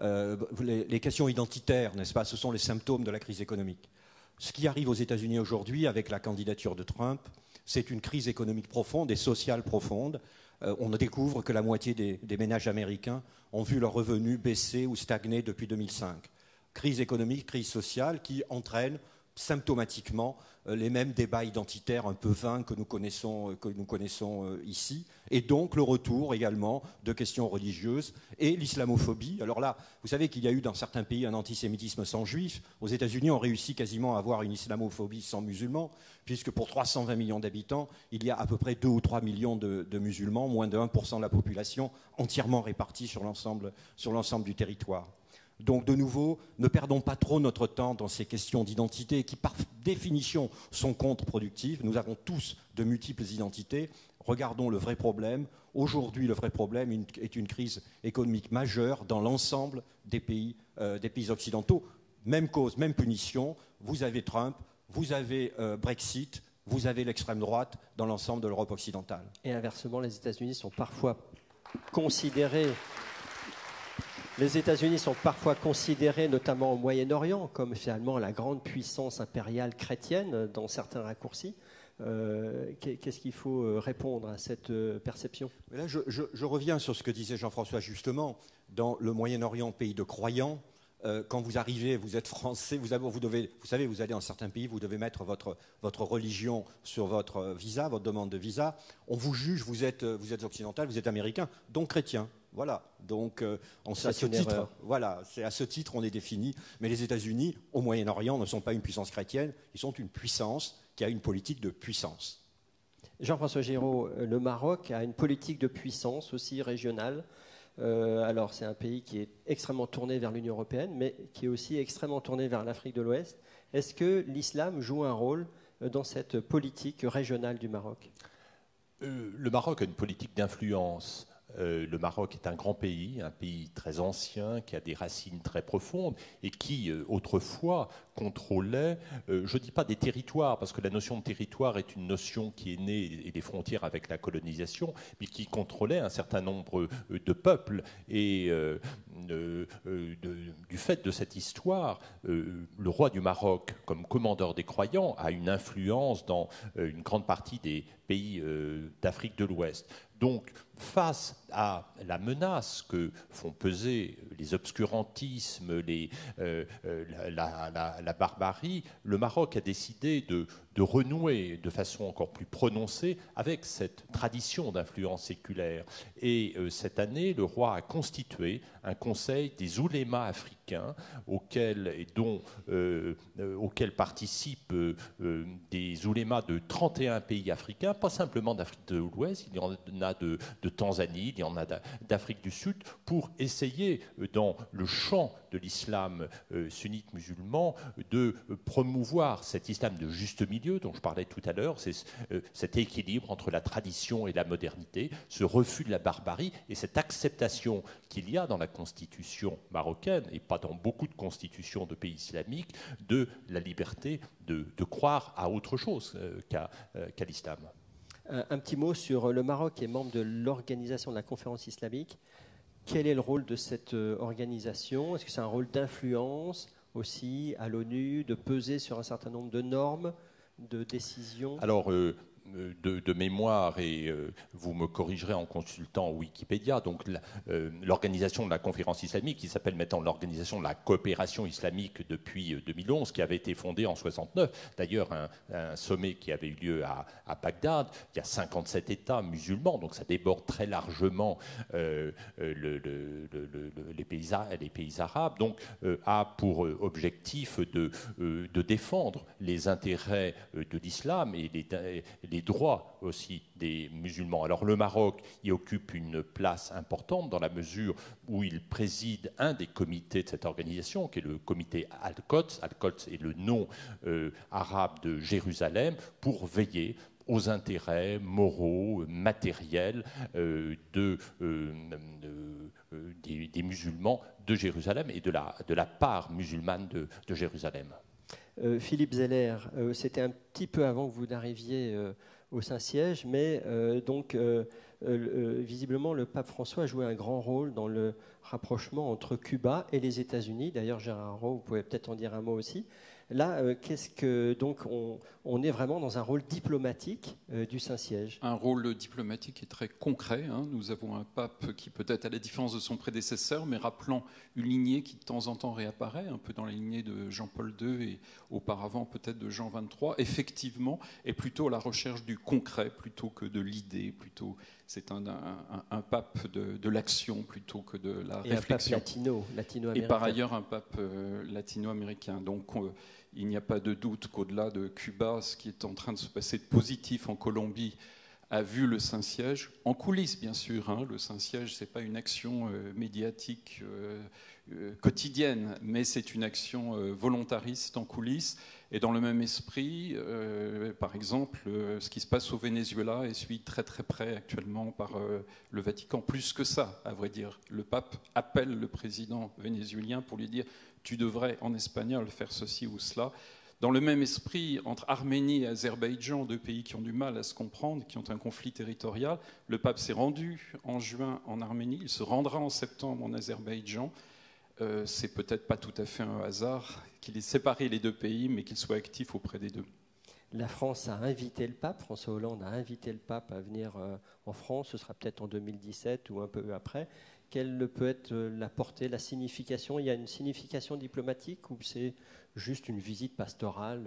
Les questions identitaires, n'est-ce pas, ce sont les symptômes de la crise économique. Ce qui arrive aux États-Unis aujourd'hui avec la candidature de Trump, c'est une crise économique profonde et sociale profonde. On découvre que la moitié des ménages américains ont vu leurs revenus baisser ou stagner depuis 2005. Crise économique, crise sociale qui entraîne symptomatiquement les mêmes débats identitaires un peu vains que nous connaissons ici, et donc le retour également de questions religieuses et l'islamophobie. Alors là, vous savez qu'il y a eu dans certains pays un antisémitisme sans juifs. Aux États-Unis, on réussit quasiment à avoir une islamophobie sans musulmans, puisque pour 320 millions d'habitants, il y a à peu près 2 ou 3 millions de musulmans, moins de 1% de la population, entièrement répartis sur l'ensemble du territoire. Donc, de nouveau, ne perdons pas trop notre temps dans ces questions d'identité qui, par définition, sont contre-productives. Nous avons tous de multiples identités. Regardons le vrai problème. Aujourd'hui, le vrai problème est une crise économique majeure dans l'ensemble des pays occidentaux. Même cause, même punition. Vous avez Trump, vous avez Brexit, vous avez l'extrême droite dans l'ensemble de l'Europe occidentale. Et inversement, les États-Unis sont parfois considérés... Les États-Unis sont parfois considérés, notamment au Moyen-Orient, comme finalement la grande puissance impériale chrétienne dans certains raccourcis. Qu'est-ce qu'il faut répondre à cette perception? Là, je reviens sur ce que disait Jean-François justement. Dans le Moyen-Orient, pays de croyants, quand vous arrivez, vous êtes français, vous savez, vous allez dans certains pays, vous devez mettre votre religion sur votre visa, votre demande de visa. On vous juge, vous êtes occidental, vous êtes américain, donc chrétien. Voilà, donc c'est à ce titre on est défini. Mais les États-Unis, au Moyen-Orient, ne sont pas une puissance chrétienne, ils sont une puissance qui a une politique de puissance. Jean-François Giraud, le Maroc a une politique de puissance aussi régionale. Alors c'est un pays qui est extrêmement tourné vers l'Union européenne, mais qui est aussi extrêmement tourné vers l'Afrique de l'Ouest. Est-ce que l'islam joue un rôle dans cette politique régionale du Maroc? Le Maroc a une politique d'influence. Le Maroc est un grand pays, un pays très ancien, qui a des racines très profondes et qui, autrefois, contrôlait, je ne dis pas des territoires, parce que la notion de territoire est une notion qui est née et des frontières avec la colonisation, mais qui contrôlait un certain nombre de peuples. Et du fait de cette histoire, le roi du Maroc, comme commandeur des croyants, a une influence dans une grande partie des pays d'Afrique de l'Ouest. Donc, face à la menace que font peser les obscurantismes, la barbarie, le Maroc a décidé de renouer de façon encore plus prononcée avec cette tradition d'influence séculaire. Et cette année, le roi a constitué un conseil des oulémas africains auquel participent des oulémas de 31 pays africains, pas simplement d'Afrique de l'Ouest, il y en a de Tanzanie, il y en a d'Afrique du Sud, pour essayer, dans le champ de l'islam sunnite musulman, de promouvoir cet islam de juste milieu dont je parlais tout à l'heure, c'est cet équilibre entre la tradition et la modernité, ce refus de la barbarie et cette acceptation qu'il y a dans la constitution marocaine, et pas dans beaucoup de constitutions de pays islamiques, de la liberté de croire à autre chose qu'à l'islam. Un petit mot sur le Maroc, qui est membre de l'organisation de la conférence islamique. Quel est le rôle de cette organisation? Est-ce que c'est un rôle d'influence aussi à l'ONU, de peser sur un certain nombre de normes, de décisions? Alors, de mémoire, et vous me corrigerez en consultant Wikipédia, donc l'organisation de la conférence islamique, qui s'appelle maintenant l'organisation de la coopération islamique depuis 2011, qui avait été fondée en 69, d'ailleurs un sommet qui avait eu lieu à Bagdad. Il y a 57 États musulmans, donc ça déborde très largement les pays arabes, donc a pour objectif de défendre les intérêts de l'islam et les droits aussi des musulmans. Alors le Maroc y occupe une place importante dans la mesure où il préside un des comités de cette organisation, qui est le comité Al-Quds. Al-Quds est le nom arabe de Jérusalem, pour veiller aux intérêts moraux, matériels des musulmans de Jérusalem et de la part musulmane de Jérusalem. Philippe Zeller, c'était un petit peu avant que vous n'arriviez au Saint-Siège, mais visiblement le pape François a joué un grand rôle dans le rapprochement entre Cuba et les États-Unis. D'ailleurs, Gérard Araud, vous pouvez peut-être en dire un mot aussi. Là, donc on est vraiment dans un rôle diplomatique du Saint-Siège. Un rôle diplomatique et très concret. Nous avons un pape qui, peut-être à la différence de son prédécesseur, mais rappelant une lignée qui de temps en temps réapparaît, un peu dans la lignée de Jean-Paul II et auparavant peut-être de Jean XXIII, effectivement, est plutôt à la recherche du concret plutôt que de l'idée. C'est un pape de l'action plutôt que de la réflexion. Un pape latino-américain. Et par ailleurs un pape latino-américain. Donc il n'y a pas de doute qu'au-delà de Cuba, ce qui est en train de se passer de positif en Colombie a vu le Saint-Siège, en coulisses bien sûr. Le Saint-Siège, ce n'est pas une action médiatique quotidienne, mais c'est une action volontariste en coulisses. Et dans le même esprit, par exemple, ce qui se passe au Venezuela est suivi très très près actuellement par le Vatican. Plus que ça, à vrai dire. Le pape appelle le président vénézuélien pour lui dire « tu devrais en espagnol faire ceci ou cela ». Dans le même esprit, entre Arménie et Azerbaïdjan, deux pays qui ont du mal à se comprendre, qui ont un conflit territorial, le pape s'est rendu en juin en Arménie, il se rendra en septembre en Azerbaïdjan. C'est peut-être pas tout à fait un hasard qu'il ait séparé les deux pays, mais qu'il soit actif auprès des deux. La France a invité le pape, François Hollande a invité le pape à venir en France, ce sera peut-être en 2017 ou un peu après. Quelle peut être la portée, la signification? Il y a une signification diplomatique ou c'est juste une visite pastorale?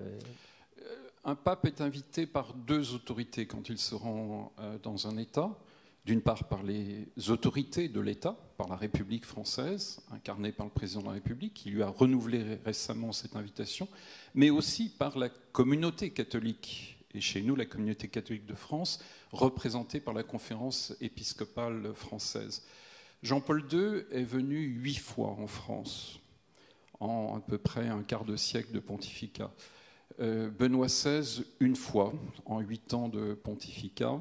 Un pape est invité par deux autorités quand il se rend dans un État. D'une part par les autorités de l'État, par la République française, incarnée par le président de la République, qui lui a renouvelé récemment cette invitation, mais aussi par la communauté catholique, et chez nous la communauté catholique de France, représentée par la conférence épiscopale française. Jean-Paul II est venu 8 fois en France, en à peu près un quart de siècle de pontificat. Benoît XVI, 1 fois, en 8 ans de pontificat.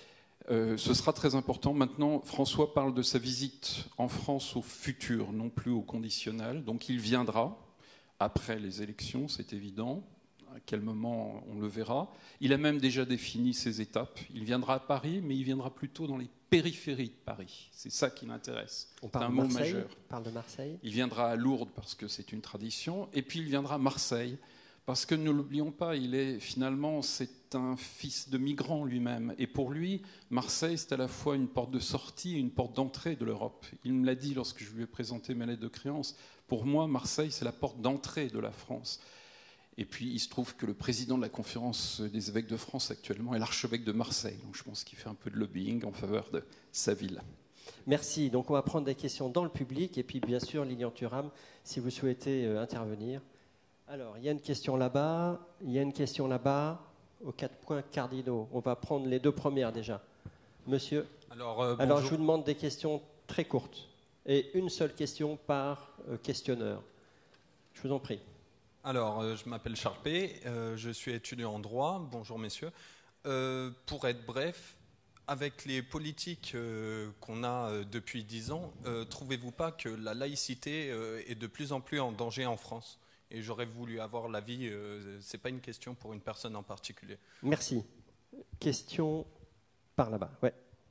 Ce sera très important. Maintenant, François parle de sa visite en France au futur, non plus au conditionnel. Donc il viendra après les élections, c'est évident. À quel moment, on le verra. Il a même déjà défini ses étapes. Il viendra à Paris, mais il viendra plutôt dans les périphéries de Paris. C'est ça qui l'intéresse. C'est un mot majeur. On parle de Marseille. Il viendra à Lourdes parce que c'est une tradition. Et puis il viendra à Marseille. Parce que ne l'oublions pas, c'est un fils de migrant lui-même. Et pour lui, Marseille, c'est à la fois une porte de sortie et une porte d'entrée de l'Europe. Il me l'a dit lorsque je lui ai présenté ma lettre de créance. Pour moi, Marseille, c'est la porte d'entrée de la France. Et puis, il se trouve que le président de la conférence des évêques de France actuellement est l'archevêque de Marseille. Donc je pense qu'il fait un peu de lobbying en faveur de sa ville. Merci. Donc on va prendre des questions dans le public. Et puis, bien sûr, Lilian Thuram, si vous souhaitez intervenir. Alors, il y a une question là-bas, il y a une question là-bas, aux 4 points cardinaux. On va prendre les 2 premières déjà. Monsieur. Alors, je vous demande des questions très courtes et une seule question par questionneur. Je vous en prie. Alors, je m'appelle Charles P. Je suis étudiant en droit. Bonjour, messieurs. Pour être bref, avec les politiques qu'on a depuis 10 ans, trouvez-vous pas que la laïcité est de plus en plus en danger en France ? Et j'aurais voulu avoir l'avis, ce n'est pas une question pour une personne en particulier. Merci. Question par là-bas. Ouais.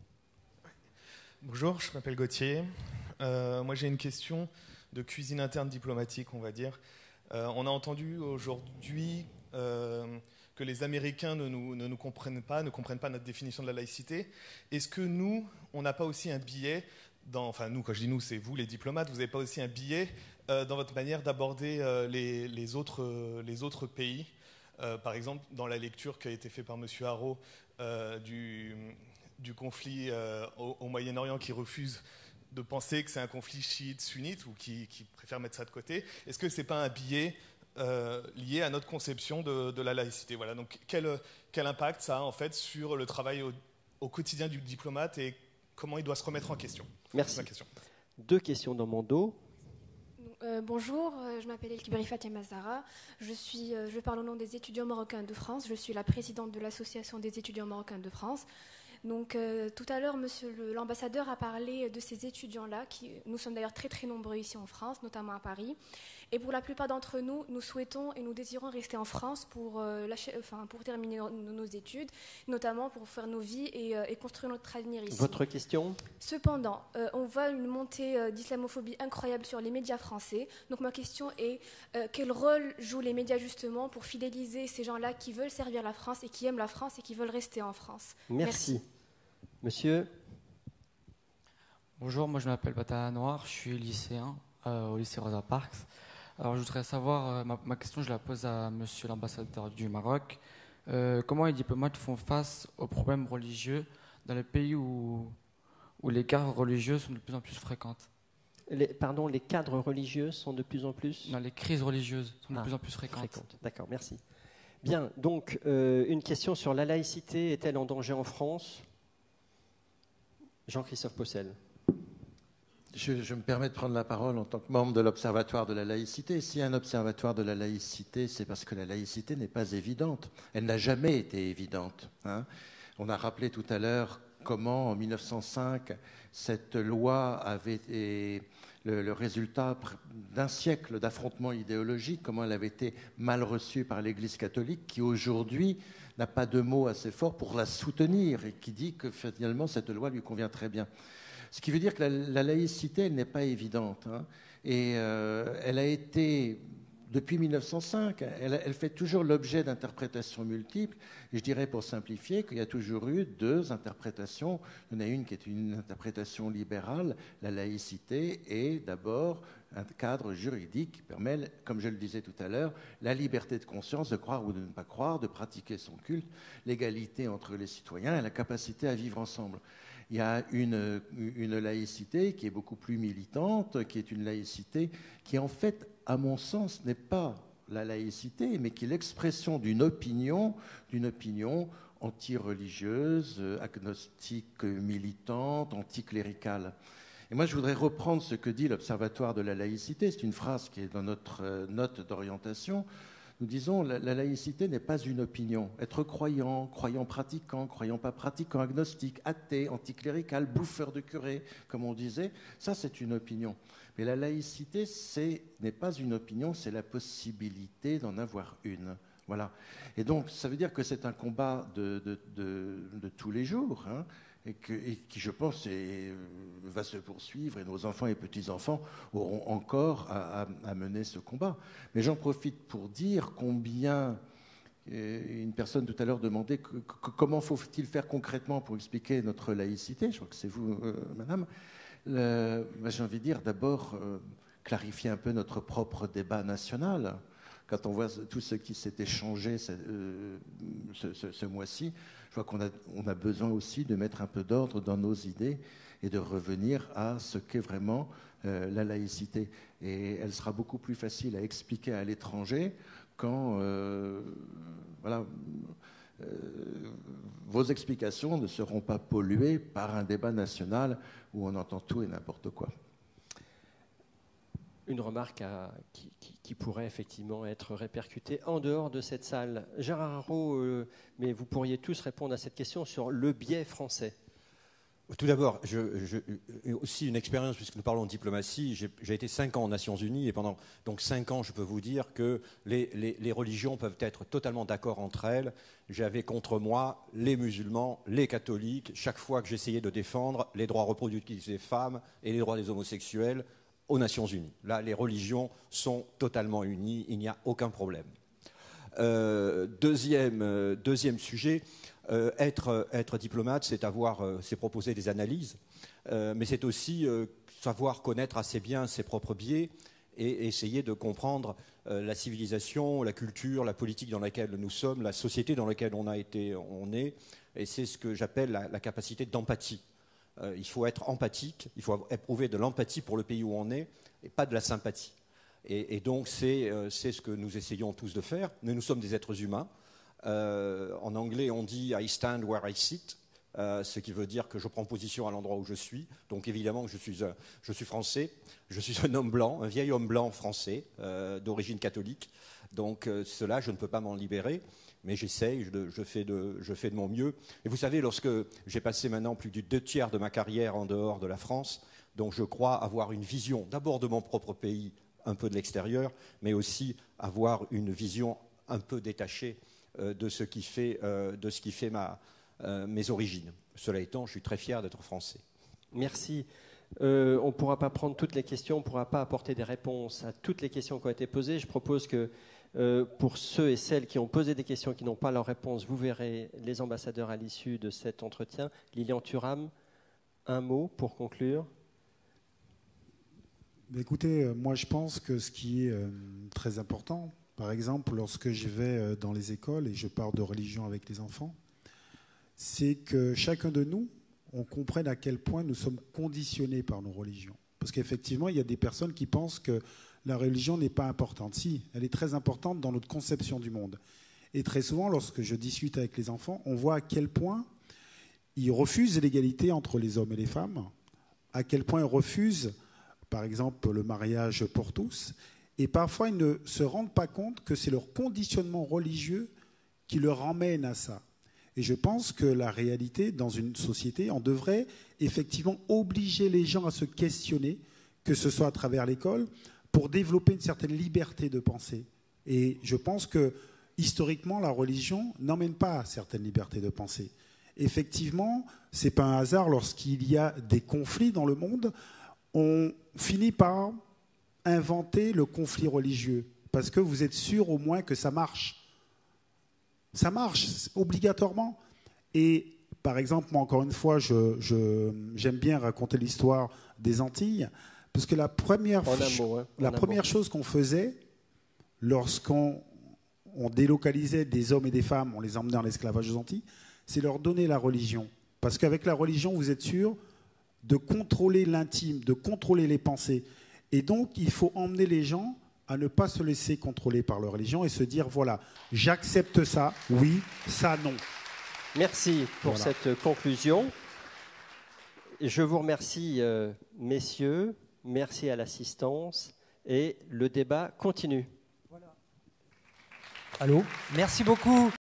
Bonjour, je m'appelle Gauthier. Moi, j'ai une question de cuisine interne diplomatique, on va dire. On a entendu aujourd'hui que les Américains ne comprennent pas notre définition de la laïcité. Est-ce que nous, on n'a pas aussi un biais enfin nous, quand je dis nous, c'est vous les diplomates, vous n'avez pas aussi un biais dans votre manière d'aborder les autres pays, par exemple dans la lecture qui a été faite par M. Haro du conflit au Moyen-Orient, qui refuse de penser que c'est un conflit chiite-sunnite ou qui préfère mettre ça de côté. Est-ce que ce n'est pas un biais lié à notre conception de la laïcité? Voilà. Donc quel impact ça a en fait sur le travail au quotidien du diplomate et comment il doit se remettre en question? Merci. 2 questions dans mon dos. Bonjour, je m'appelle Elkiberi Fatia Mazara. Je parle au nom des étudiants marocains de France. Je suis la présidente de l'association des étudiants marocains de France. Donc, tout à l'heure, monsieur l'ambassadeur a parlé de ces étudiants-là. Nous sommes d'ailleurs très très nombreux ici en France, notamment à Paris. Et pour la plupart d'entre nous, nous souhaitons et nous désirons rester en France pour terminer nos études, notamment pour faire nos vies et construire notre avenir ici. Votre question ? Cependant, on voit une montée d'islamophobie incroyable sur les médias français. Donc ma question est, quel rôle jouent les médias justement pour fidéliser ces gens-là qui veulent servir la France et qui aiment la France et qui veulent rester en France? Merci. Monsieur ? Bonjour, moi je m'appelle Bata Noir, je suis lycéen au lycée Rosa Parks. Alors je voudrais savoir, ma question je la pose à monsieur l'ambassadeur du Maroc. Comment les diplomates font face aux problèmes religieux dans les pays où les guerres religieuses sont de plus en plus fréquentes? Les cadres religieux sont de plus en plus... Non, les crises religieuses sont de plus en plus fréquentes. D'accord, merci. Bien, donc une question sur la laïcité est-elle en danger en France? Jean-Christophe Possel. Je me permets de prendre la parole en tant que membre de l'Observatoire de la laïcité. S'il y a un observatoire de la laïcité, c'est parce que la laïcité n'est pas évidente. Elle n'a jamais été évidente. On a rappelé tout à l'heure comment, en 1905, cette loi avait été le résultat d'un siècle d'affrontements idéologiques, comment elle avait été mal reçue par l'Église catholique, qui aujourd'hui n'a pas de mots assez forts pour la soutenir et qui dit que finalement cette loi lui convient très bien. Ce qui veut dire que la laïcité, elle n'est pas évidente. Et elle a été depuis 1905. Elle fait toujours l'objet d'interprétations multiples. Et je dirais, pour simplifier, qu'il y a toujours eu deux interprétations. Il y en a une qui est une interprétation libérale, la laïcité, et d'abord un cadre juridique qui permet, comme je le disais tout à l'heure, la liberté de conscience, de croire ou de ne pas croire, de pratiquer son culte, l'égalité entre les citoyens et la capacité à vivre ensemble. Il y a une laïcité qui est beaucoup plus militante, qui est une laïcité qui, en fait, à mon sens, n'est pas la laïcité, mais qui est l'expression d'une opinion anti-religieuse, agnostique, militante, anticléricale. Et moi, je voudrais reprendre ce que dit l'Observatoire de la laïcité. C'est une phrase qui est dans notre note d'orientation. Nous disons, la laïcité n'est pas une opinion. Être croyant, croyant pratiquant, croyant pas pratiquant, agnostique, athée, anticlérical, bouffeur de curé, comme on disait, ça c'est une opinion. Mais la laïcité, n'est pas une opinion, c'est la possibilité d'en avoir une. Voilà. Et donc, ça veut dire que c'est un combat de tous les jours, hein, et qui, je pense, va se poursuivre, et nos enfants et petits-enfants auront encore à mener ce combat. Mais j'en profite pour dire combien... Une personne tout à l'heure demandait comment faut-il faire concrètement pour expliquer notre laïcité. Je crois que c'est vous, madame. J'ai envie de dire d'abord clarifier un peu notre propre débat national. Quand on voit tout ce qui s'est échangé ce mois-ci, je crois qu'on a besoin aussi de mettre un peu d'ordre dans nos idées et de revenir à ce qu'est vraiment la laïcité. Et elle sera beaucoup plus facile à expliquer à l'étranger quand vos explications ne seront pas polluées par un débat national où on entend tout et n'importe quoi. Une remarque qui pourrait effectivement être répercutée en dehors de cette salle. Gérard Haro, mais vous pourriez tous répondre à cette question sur le biais français. Tout d'abord, aussi une expérience, puisque nous parlons de diplomatie, j'ai été 5 ans aux Nations Unies, et pendant donc 5 ans, je peux vous dire que les religions peuvent être totalement d'accord entre elles. J'avais contre moi les musulmans, les catholiques, chaque fois que j'essayais de défendre les droits reproductifs des femmes et les droits des homosexuels aux Nations Unies. Là, les religions sont totalement unies, il n'y a aucun problème. Deuxième sujet, être diplomate, c'est proposer des analyses, mais c'est aussi savoir connaître assez bien ses propres biais et essayer de comprendre la civilisation, la culture, la politique dans laquelle nous sommes, la société dans laquelle on est, et c'est ce que j'appelle la capacité d'empathie. Il faut être empathique, il faut éprouver de l'empathie pour le pays où on est, et pas de la sympathie. Et donc c'est ce que nous essayons tous de faire, mais nous sommes des êtres humains. En anglais, on dit « I stand where I sit », ce qui veut dire que je prends position à l'endroit où je suis. Donc évidemment, je suis français, je suis un homme blanc, un vieil homme blanc français, d'origine catholique. Donc cela, je ne peux pas m'en libérer, mais j'essaye, je fais de mon mieux. Et vous savez, lorsque j'ai passé maintenant plus du 2/3 de ma carrière en dehors de la France, donc je crois avoir une vision d'abord de mon propre pays, un peu de l'extérieur, mais aussi avoir une vision un peu détachée de ce qui fait mes origines. Cela étant, je suis très fier d'être français. Merci. On ne pourra pas prendre toutes les questions, on ne pourra pas apporter des réponses à toutes les questions qui ont été posées. Je propose que pour ceux et celles qui ont posé des questions qui n'ont pas leur réponse, vous verrez les ambassadeurs à l'issue de cet entretien. Lilian Thuram, un mot pour conclure. Écoutez, moi je pense que ce qui est très important, par exemple, lorsque je vais dans les écoles et je parle de religion avec les enfants, c'est que chacun de nous, on comprenne à quel point nous sommes conditionnés par nos religions. Parce qu'effectivement, il y a des personnes qui pensent que la religion n'est pas importante. Si, elle est très importante dans notre conception du monde. Et très souvent, lorsque je discute avec les enfants, on voit à quel point ils refusent l'égalité entre les hommes et les femmes, à quel point ils refusent, par exemple, le mariage pour tous. Et parfois, ils ne se rendent pas compte que c'est leur conditionnement religieux qui leur emmène à ça. Et je pense que la réalité, dans une société, on devrait effectivement obliger les gens à se questionner, que ce soit à travers l'école, pour développer une certaine liberté de pensée. Et je pense que, historiquement, la religion n'emmène pas à certaines libertés de pensée. Effectivement, ce n'est pas un hasard, lorsqu'il y a des conflits dans le monde, on finit par inventer le conflit religieux. parce que vous êtes sûr au moins que ça marche. Ça marche obligatoirement. Et par exemple, moi encore une fois, j'aime bien raconter l'histoire des Antilles, parce que la première chose qu'on faisait lorsqu'on délocalisait des hommes et des femmes, on les emmenait en esclavage aux Antilles, c'est leur donner la religion. Parce qu'avec la religion, vous êtes sûr de contrôler l'intime, de contrôler les pensées. Et donc, il faut emmener les gens à ne pas se laisser contrôler par leur religion et se dire, voilà, j'accepte ça, oui, ça, non. Merci pour cette conclusion. Je vous remercie, messieurs. Merci à l'assistance. Et le débat continue. Allô ? Merci beaucoup.